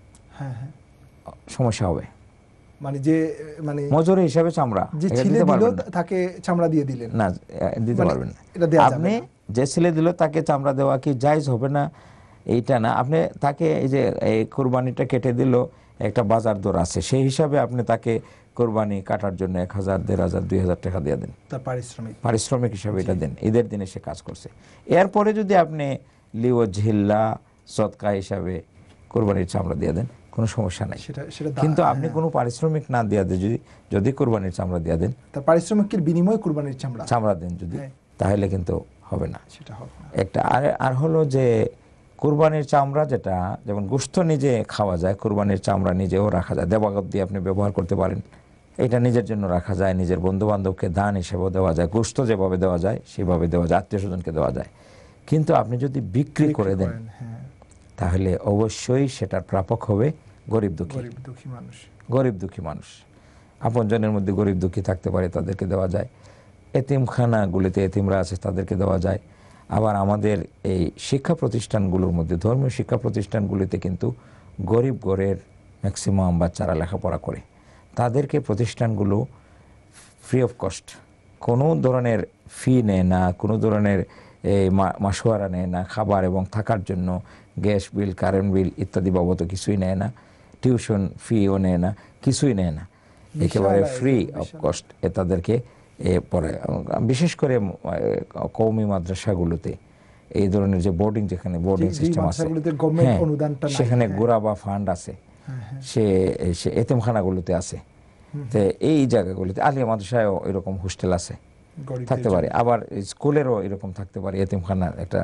সমস্যা হবে, মানে যে মানে মজুরি হিসাবে চামড়া যে ছেলে দিল তাকে চামড়া দিয়ে দিলেন না, দিতে পারবেন না। আপনি যে ছেলে দিল তাকে চামড়া দেওয়া কি জায়েজ হবে না? এইটা না, আপনি তাকে এই যে এই কোরবানিটা কেটে দিল, একটা বাজার দর আছে, সেই হিসাবে আপনি তাকে কোরবানি কাটার জন্য 1000, 1500, 2000 টাকা দিয়ে দেন, তার পারিশ্রমিক হিসাবে এটা দেন। ঈদের দিনে সে কাজ করছে। এরপরে যদি আপনি লিও ঝিল্লা সদকা হিসাবে কোরবানির চামড়া দিয়ে দেন, কোনো সমস্যা নাই। কিন্তু আপনি কোনো পারিশ্রমিক না দিয়ে যদি কোরবানির চামড়া দিয়ে দেন, তার পারিশ্রমিকের বিনিময়ে কোরবানির চামড়া দেন যদি, তাহলে কিন্তু হবে না। একটা আর হলো যে কোরবানির চামড়া, যেটা যেমন গোশত নিজে খাওয়া যায়, কোরবানির চামড়া নিজেও রাখা যায়, দেবাগত দিয়ে আপনি ব্যবহার করতে পারেন। এটা নিজের জন্য রাখা যায়, নিজের বন্ধু বান্ধবকে দান হিসেবেও দেওয়া যায়, গোশত যেভাবে দেওয়া যায় সেভাবে দেওয়া যায়, আত্মীয় স্বজনকে দেওয়া যায়। কিন্তু আপনি যদি বিক্রি করে দেন, তাহলে অবশ্যই সেটার প্রাপক হবে গরিব দুঃখী মানুষ। আপনজনের মধ্যে গরিব দুঃখী থাকতে পারে, তাদেরকে দেওয়া যায়। এতিমখানাগুলিতে এতিমরা আছে, তাদেরকে দেওয়া যায়। আবার আমাদের এই শিক্ষা প্রতিষ্ঠানগুলোর মধ্যে, ধর্মীয় শিক্ষা প্রতিষ্ঠানগুলিতে কিন্তু গরিব ঘরের ম্যাক্সিমাম বাচ্চারা লেখাপড়া করে, তাদেরকে প্রতিষ্ঠানগুলো ফ্রি অফ কস্ট, কোনো ধরনের ফি নেয় না, কোনো ধরনের মাসোয়ারা নেয় না, খাবার এবং থাকার জন্য গ্যাস বিল, কারেন্ট বিল ইত্যাদি বাবদ কিছুই নেয় না, টিউশন ফিও নেয় না, কিছুই নেয় না, একেবারে ফ্রি অফ কস্ট তাদেরকে পড়ায়। বিশেষ করে কওমি মাদ্রাসাগুলোতে এই ধরনের যে বোর্ডিং, যেখানে বোর্ডিং সিস্টেম আছে, সেখানে গোরাবা ফান্ড আছে, সে এতিমখানাগুলোতে আছে, তো এই জায়গাগুলিতে আলিয়া মাদ্রাসায়ও এরকম হোস্টেল আছে, থাকতে পারে। আবার স্কুলেরও এরকম থাকতে পারে, এতিমখানা একটা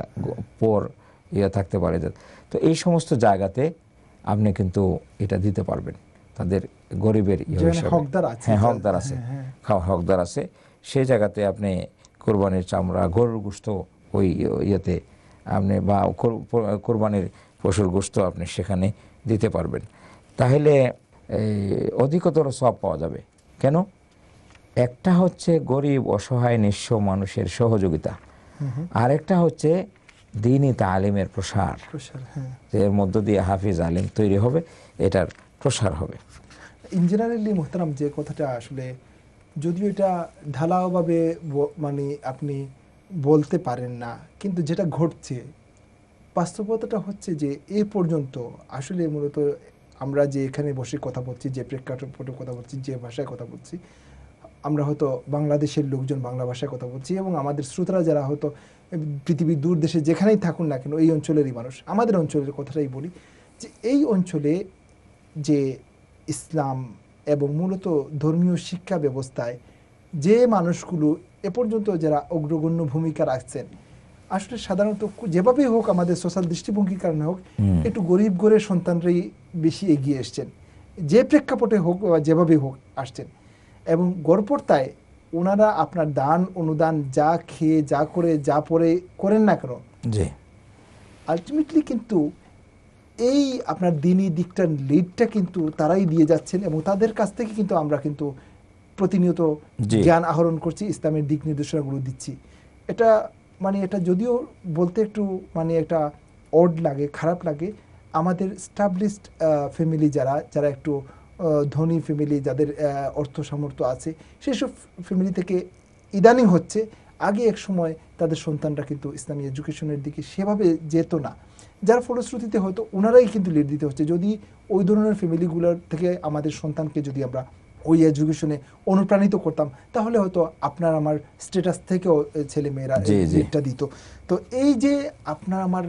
থাকতে পারে। তো এই সমস্ত জায়গাতে আপনি কিন্তু এটা দিতে পারবেন, তাদের গরিবের হকদার আছে, হকদার আছে, সেই জায়গাতে আপনি কোরবানির চামড়া, গরুর গোশত ওই ইয়েতে আপনি, বা কোরবানির পশুর গোশত আপনি সেখানে দিতে পারবেন। তাহলে অধিকতর সওয়াব পাওয়া যাবে। কেন? একটা হচ্ছে গরিব অসহায় নিঃস্ব মানুষের সহযোগিতা, আরেকটা হচ্ছে দ্বীনি তালিমের প্রসার, এর মধ্য দিয়ে হাফিজ আলিম তৈরি হবে, এটার প্রসার হবে। ইন জেনারেলি মোহতারাম, যে কথাটা আসলে যদিও এটা ঢালাওভাবে মানে আপনি বলতে পারেন না, কিন্তু যেটা ঘটছে বাস্তবতাটা হচ্ছে যে এ পর্যন্ত আসলে মূলত আমরা যে এখানে বসে কথা বলছি, যে প্রেক্ষাপটে কথা বলছি, যে ভাষায় কথা বলছি, আমরা হয়তো বাংলাদেশের লোকজন বাংলা ভাষায় কথা বলছি, এবং আমাদের শ্রোতারা যারা হয়তো পৃথিবীর দূর দেশে যেখানেই থাকুন না কেন এই অঞ্চলেরই মানুষ। আমাদের অঞ্চলের কথাটাই বলি, যে এই অঞ্চলে যে ইসলাম এবং মূলত ধর্মীয় শিক্ষা ব্যবস্থায় যে মানুষগুলো এ পর্যন্ত যারা অগ্রগণ্য ভূমিকা রাখছেন, আসলে সাধারণত যেভাবেই হোক আমাদের সোশ্যাল দৃষ্টিভঙ্গির কারণে হোক একটু গরিব ঘরের সন্তানরাই বেশি এগিয়ে এসছেন, যে প্রেক্ষাপটে হোক বা যেভাবেই হোক আসছেন। এবং গড়পড়তায় ওনারা আপনার দান অনুদান যা খেয়ে যা করে যা পরে করেন না কেন, আলটিমেটলি কিন্তু এই আপনার দিনই দিকটার লিডটা কিন্তু তারাই দিয়ে যাচ্ছেন, এবং তাদের কাছ থেকে কিন্তু আমরা কিন্তু প্রতিনিয়ত জ্ঞান আহরণ করছি, ইসলামের দিক নির্দেশনাগুলো দিচ্ছি। এটা মানে এটা যদিও বলতে একটু মানে একটা অড লাগে, খারাপ লাগে, আমাদের স্টাবলিশড ফ্যামিলি যারা একটু ধনী ফ্যামিলি, যাদের অর্থ সামর্থ্য আছে, সেসব ফ্যামিলি থেকে ইদানিং হচ্ছে, আগে এক সময় তাদের সন্তানরা কিন্তু ইসলামী এডুকেশনের দিকে সেভাবে যেত না, যার ফলশ্রুতিতে হয়তো ওনারাই কিন্তু লিড দিতে হচ্ছে। যদি ওই ধরনের ফ্যামিলিগুলোর থেকে আমাদের সন্তানকে যদি আমরা ওই এডুকেশনে অনুপ্রাণিত করতাম, তাহলে হয়তো আপনার আমার স্ট্যাটাস থেকেও ছেলে মেয়েরা লিডটা দিত। তো এই যে আপনার আমার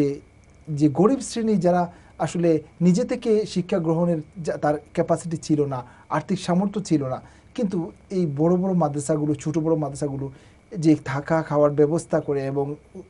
যে গরিব শ্রেণী যারা আসলে নিজে থেকে শিক্ষা গ্রহণের তার ক্যাপাসিটি ছিল না, আর্থিক সামর্থ্য ছিল না, কিন্তু এই বড় বড় মাদ্রাসাগুলো, ছোট বড় মাদ্রাসাগুলো যে থাকা খাওয়ার ব্যবস্থা করে, এবং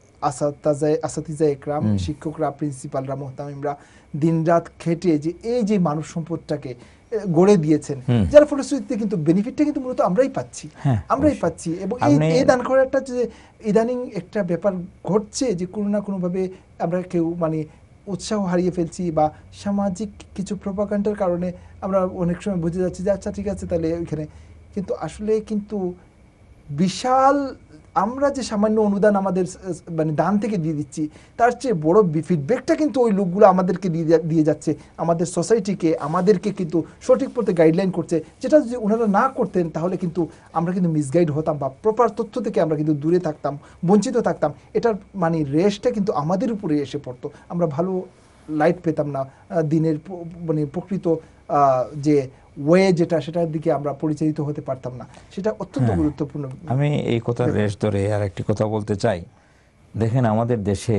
আসাতিজা একরাম, শিক্ষকরা, প্রিন্সিপালরা, মোহতামিমরা দিনরাত খেটে যে এই যে মানব সম্পদটাকে গড়ে দিয়েছেন, যার ফলশ্রুতিতে কিন্তু বেনিফিটটা কিন্তু মূলত আমরাই পাচ্ছি। এবং এই দান করার একটা যে ইদানিং একটা ব্যাপার ঘটছে, যে কোনো না কোনোভাবে আমরা কেউ মানে উৎসাহ হারিয়ে ফেলছি, বা সামাজিক কিছু প্রোপাগান্ডার কারণে আমরা অনেক সময় বুঝে যাচ্ছি যে আচ্ছা ঠিক আছে তাহলে ওইখানে, কিন্তু আসলে কিন্তু বিশাল আমরা যে সামান্য অনুদান আমাদের মানে দান থেকে দিয়ে দিচ্ছি, তার চেয়ে বড় ফিডব্যাকটা কিন্তু ওই লোকগুলো আমাদেরকে দিয়ে যাচ্ছে, আমাদের সোসাইটিকে, আমাদেরকে কিন্তু সঠিক পথে গাইডলাইন করছে, যেটা যদি ওনারা না করতেন তাহলে কিন্তু আমরা কিন্তু মিসগাইড হতাম, বা প্রপার তথ্য থেকে আমরা কিন্তু দূরে থাকতাম, বঞ্চিত থাকতাম। এটার মানে রেশটা কিন্তু আমাদের উপরে এসে পড়তো, আমরা ভালো লাইট পেতাম না, দিনের মানে প্রকৃত যে ওয়ে যেটা, সেটার দিকে আমরা পরিচালিত হতে পারতাম না। সেটা অত্যন্ত গুরুত্বপূর্ণ। আমি এই কথার রেশ ধরে আর একটি কথা বলতে চাই। দেখেন আমাদের দেশে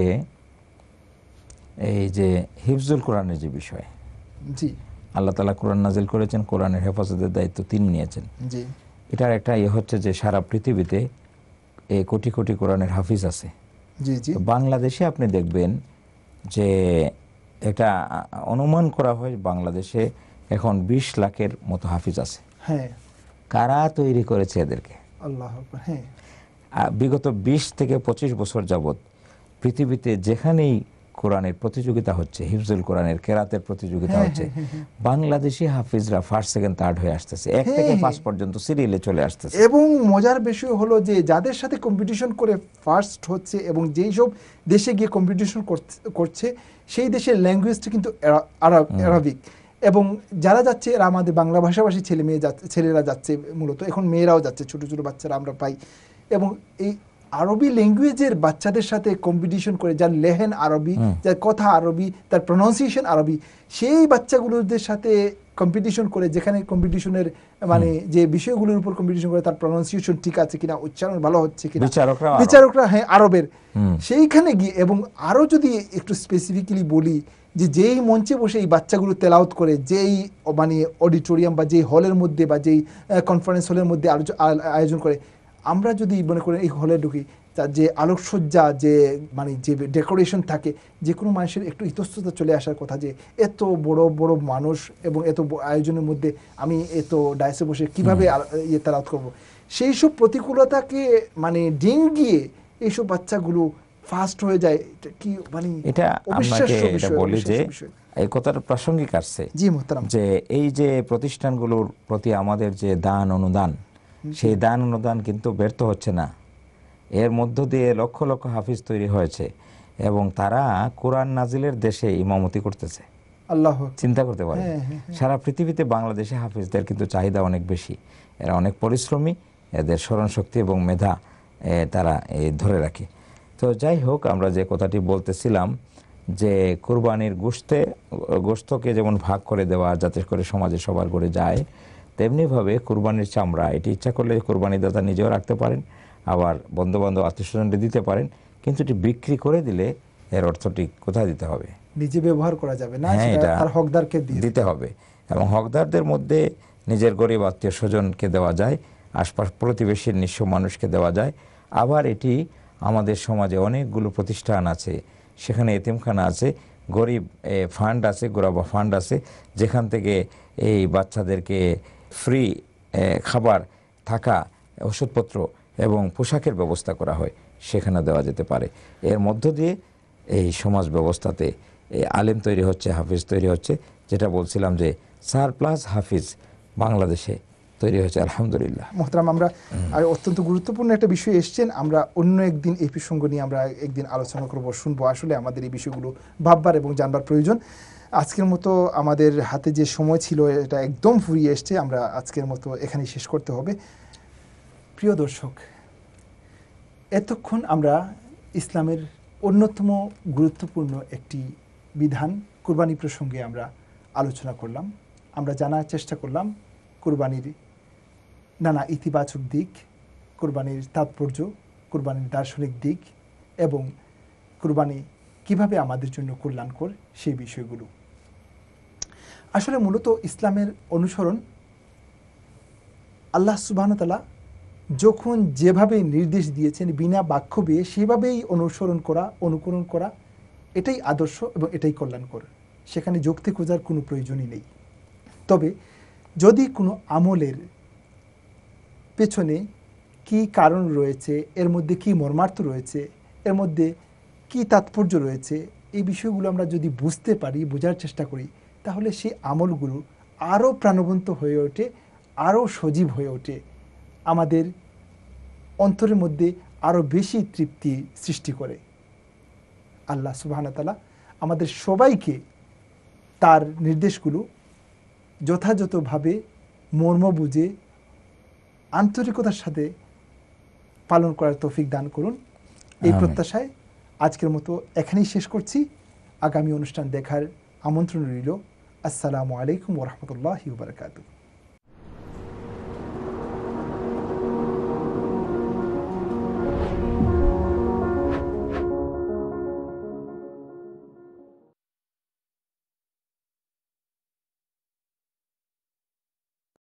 এই যে হিফজুল কোরআনের যে বিষয়, জি, আল্লাহ তাআলা কোরআন নাজিল করেছেন, কোরআনের হেফাজতের দায়িত্ব তিনি নিয়েছেন। জি, এটার একটা হচ্ছে যে সারা পৃথিবীতে এই কোটি কোটি কোরআনের হাফিজ আছে। জি, জি। বাংলাদেশে আপনি দেখবেন যে এটা অনুমান করা হয় বাংলাদেশে এখন 20 লাখের মতো হাফিজ আছে। হ্যাঁ, কারা তৈরি করেছে এদেরকে? আল্লাহ আকবার। হ্যাঁ, বিগত 20 থেকে 25 বছর যাবত পৃথিবীতে যেখানেই কোরআনের প্রতিযোগিতা হচ্ছে, হিফজুল কোরআনের কেরাতের প্রতিযোগিতা হচ্ছে, বাংলাদেশি হাফিজরা ফার্স্ট সেকেন্ড থার্ড হয়ে আসতেছে, 1 থেকে 5 পর্যন্ত সিরিয়ালে চলে আসতেছে। এবং মজার বিষয় হলো যে যাদের সাথে কম্পিটিশন করে ফার্স্ট হচ্ছে, এবং যেই সব দেশে গিয়ে কম্পিটিশন করছে সেই দেশের ল্যাঙ্গুয়েজটা কিন্তু আরবিক, এবং যারা যাচ্ছে এরা আমাদের বাংলা ভাষাভাষী ছেলেরা যাচ্ছে, মূলত এখন মেয়েরাও যাচ্ছে, ছোট ছোট বাচ্চারা আমরা পাই। এবং এই আরবি ল্যাঙ্গুয়েজের বাচ্চাদের সাথে কম্পিটিশন করে, যার লেহেন আরবি, যার কথা আরবি, তার প্রনাউন্সিয়েশন আরবি, সেই বাচ্চাগুলোদের সাথে কম্পিটিশন করে, যেখানে কম্পিটিশনের মানে যে বিষয়গুলোর উপর কম্পিটিশন করে তার প্রনাউন্সিয়েশন ঠিক আছে কিনা, উচ্চারণ ভালো হচ্ছে কিনা, বিচারকরা হ্যাঁ আরবের, সেইখানে গিয়ে, এবং আরো যদি একটু স্পেসিফিক্যালি বলি, যে যেই মঞ্চে বসে এই বাচ্চাগুলো তেলাওয়াত করে, যেই মানে অডিটোরিয়াম বা যেই হলের মধ্যে বা যেই কনফারেন্স হলের মধ্যে আয়োজন করে, আমরা যদি মনে করেন এই হলে ঢুকি, তার যে আলোকসজ্জা, যে মানে যে ডেকোরেশন থাকে, যে কোনো মানুষের একটু ইতস্ততা চলে আসার কথা, যে এত বড় বড় মানুষ এবং এত আয়োজনের মধ্যে আমি এত ডায়াসে বসে কীভাবে তেলাওয়াত করব, সেই সব প্রতিকূলতাকে মানে ডিঙ্গিয়ে এইসব বাচ্চাগুলো ফাস্ট হয়ে যায়। কি মানে এটা আপনাকে এটা বলি যে এই কথার প্রাসঙ্গিক আসছে, জি মোহতারাম, যে এই যে প্রতিষ্ঠানগুলোর প্রতি আমাদের যে দান অনুদান, সেই দান অনুদান কিন্তু ব্যর্থ হচ্ছে না। এর মধ্য দিয়ে লক্ষ লক্ষ হাফিজ তৈরি হয়েছে এবং তারা কোরআন নাজিলের দেশে ইমামতি করতেছে। আল্লাহ চিন্তা করতে পারেন, সারা পৃথিবীতে বাংলাদেশে হাফিজদের কিন্তু চাহিদা অনেক বেশি। এরা অনেক পরিশ্রমী, এদের স্মরণশক্তি এবং মেধা তারা ধরে রাখে। তো যাই হোক, আমরা যে কথাটি বলতেছিলাম যে কুরবানির গোশতকে যেমন ভাগ করে দেওয়া যাতে করে সমাজে সবার করে যায়, তেমনিভাবে কুরবানির চামড়া এটি ইচ্ছা করলে কুরবানি দাতা নিজেও রাখতে পারেন, আবার বন্ধুবান্ধব আত্মীয়স্বজনকে দিতে পারেন, কিন্তু এটি বিক্রি করে দিলে এর অর্থটি কোথায় দিতে হবে? নিজে ব্যবহার করা যাবে না, হ্যাঁ, সেটা তার হকদারকে দিতে হবে। এবং হকদারদের মধ্যে নিজের গরিব আত্মীয় স্বজনকে দেওয়া যায়, আশপাশ প্রতিবেশীর নিঃস্ব মানুষকে দেওয়া যায়। আবার এটি আমাদের সমাজে অনেকগুলো প্রতিষ্ঠান আছে, সেখানে এতিমখানা আছে, গরিব ফান্ড আছে, গোরাবা ফান্ড আছে, যেখান থেকে এই বাচ্চাদেরকে ফ্রি খাবার, থাকা, ওষুধপত্র এবং পোশাকের ব্যবস্থা করা হয়, সেখানে দেওয়া যেতে পারে। এর মধ্য দিয়ে এই সমাজ ব্যবস্থাতে আলেম তৈরি হচ্ছে, হাফিজ তৈরি হচ্ছে। যেটা বলছিলাম যে সারপ্লাস হাফিজ বাংলাদেশে তৈরি হয়েছে, আলহামদুলিল্লাহ। মোহতারাম, আমরা অত্যন্ত গুরুত্বপূর্ণ একটা বিষয় এসছেন, আমরা অন্য একদিন এই প্রসঙ্গ নিয়ে আমরা একদিন আলোচনা করব, শুনবো। আসলে আমাদের এই বিষয়গুলো ভাববার এবং জানবার প্রয়োজন। আজকের মতো আমাদের হাতে যে সময় ছিল এটা একদম ফুরিয়ে এসছে, আমরা আজকের মতো এখানেই শেষ করতে হবে। প্রিয় দর্শক, এতক্ষণ আমরা ইসলামের অন্যতম গুরুত্বপূর্ণ একটি বিধান কুরবানি প্রসঙ্গে আমরা আলোচনা করলাম। আমরা জানার চেষ্টা করলাম কুরবানির নানা ইতিবাচক দিক, কুরবানির তাৎপর্য, কুরবানির দার্শনিক দিক এবং কুরবানি কিভাবে আমাদের জন্য কল্যাণকর সেই বিষয়গুলো। আসলে মূলত ইসলামের অনুসরণ আল্লাহ সুবহানাহু ওয়া তাআলা যখন যেভাবে নির্দেশ দিয়েছেন বিনা বাক্য বেয়ে সেভাবেই অনুকরণ করা, এটাই আদর্শ এবং এটাই কল্যাণকর। সেখানে যুক্তি খোঁজার কোনো প্রয়োজনই নেই। তবে যদি কোনো আমলের পেছনে কি কারণ রয়েছে, এর মধ্যে কি মর্মার্থ রয়েছে, এর মধ্যে কি তাৎপর্য রয়েছে, এই বিষয়গুলো আমরা যদি বুঝতে পারি, বোঝার চেষ্টা করি, তাহলে সেই আমলগুলো আরও প্রাণবন্ত হয়ে ওঠে, আরও সজীব হয়ে ওঠে, আমাদের অন্তরের মধ্যে আরও বেশি তৃপ্তি সৃষ্টি করে। আল্লাহ সুবহানাহু ওয়া তাআলা আমাদের সবাইকে তার নির্দেশগুলো যথাযথভাবে মর্ম বুঝে আন্তরিকতার সাথে পালন করার তৌফিক দান করুন, এই প্রত্যাশায় আজকের মতো এখানেই শেষ করছি। আগামী অনুষ্ঠান দেখার আমন্ত্রণ রইল। আসসালামু আলাইকুম ওয়া রাহমাতুল্লাহি ওয়া বারাকাতুহু।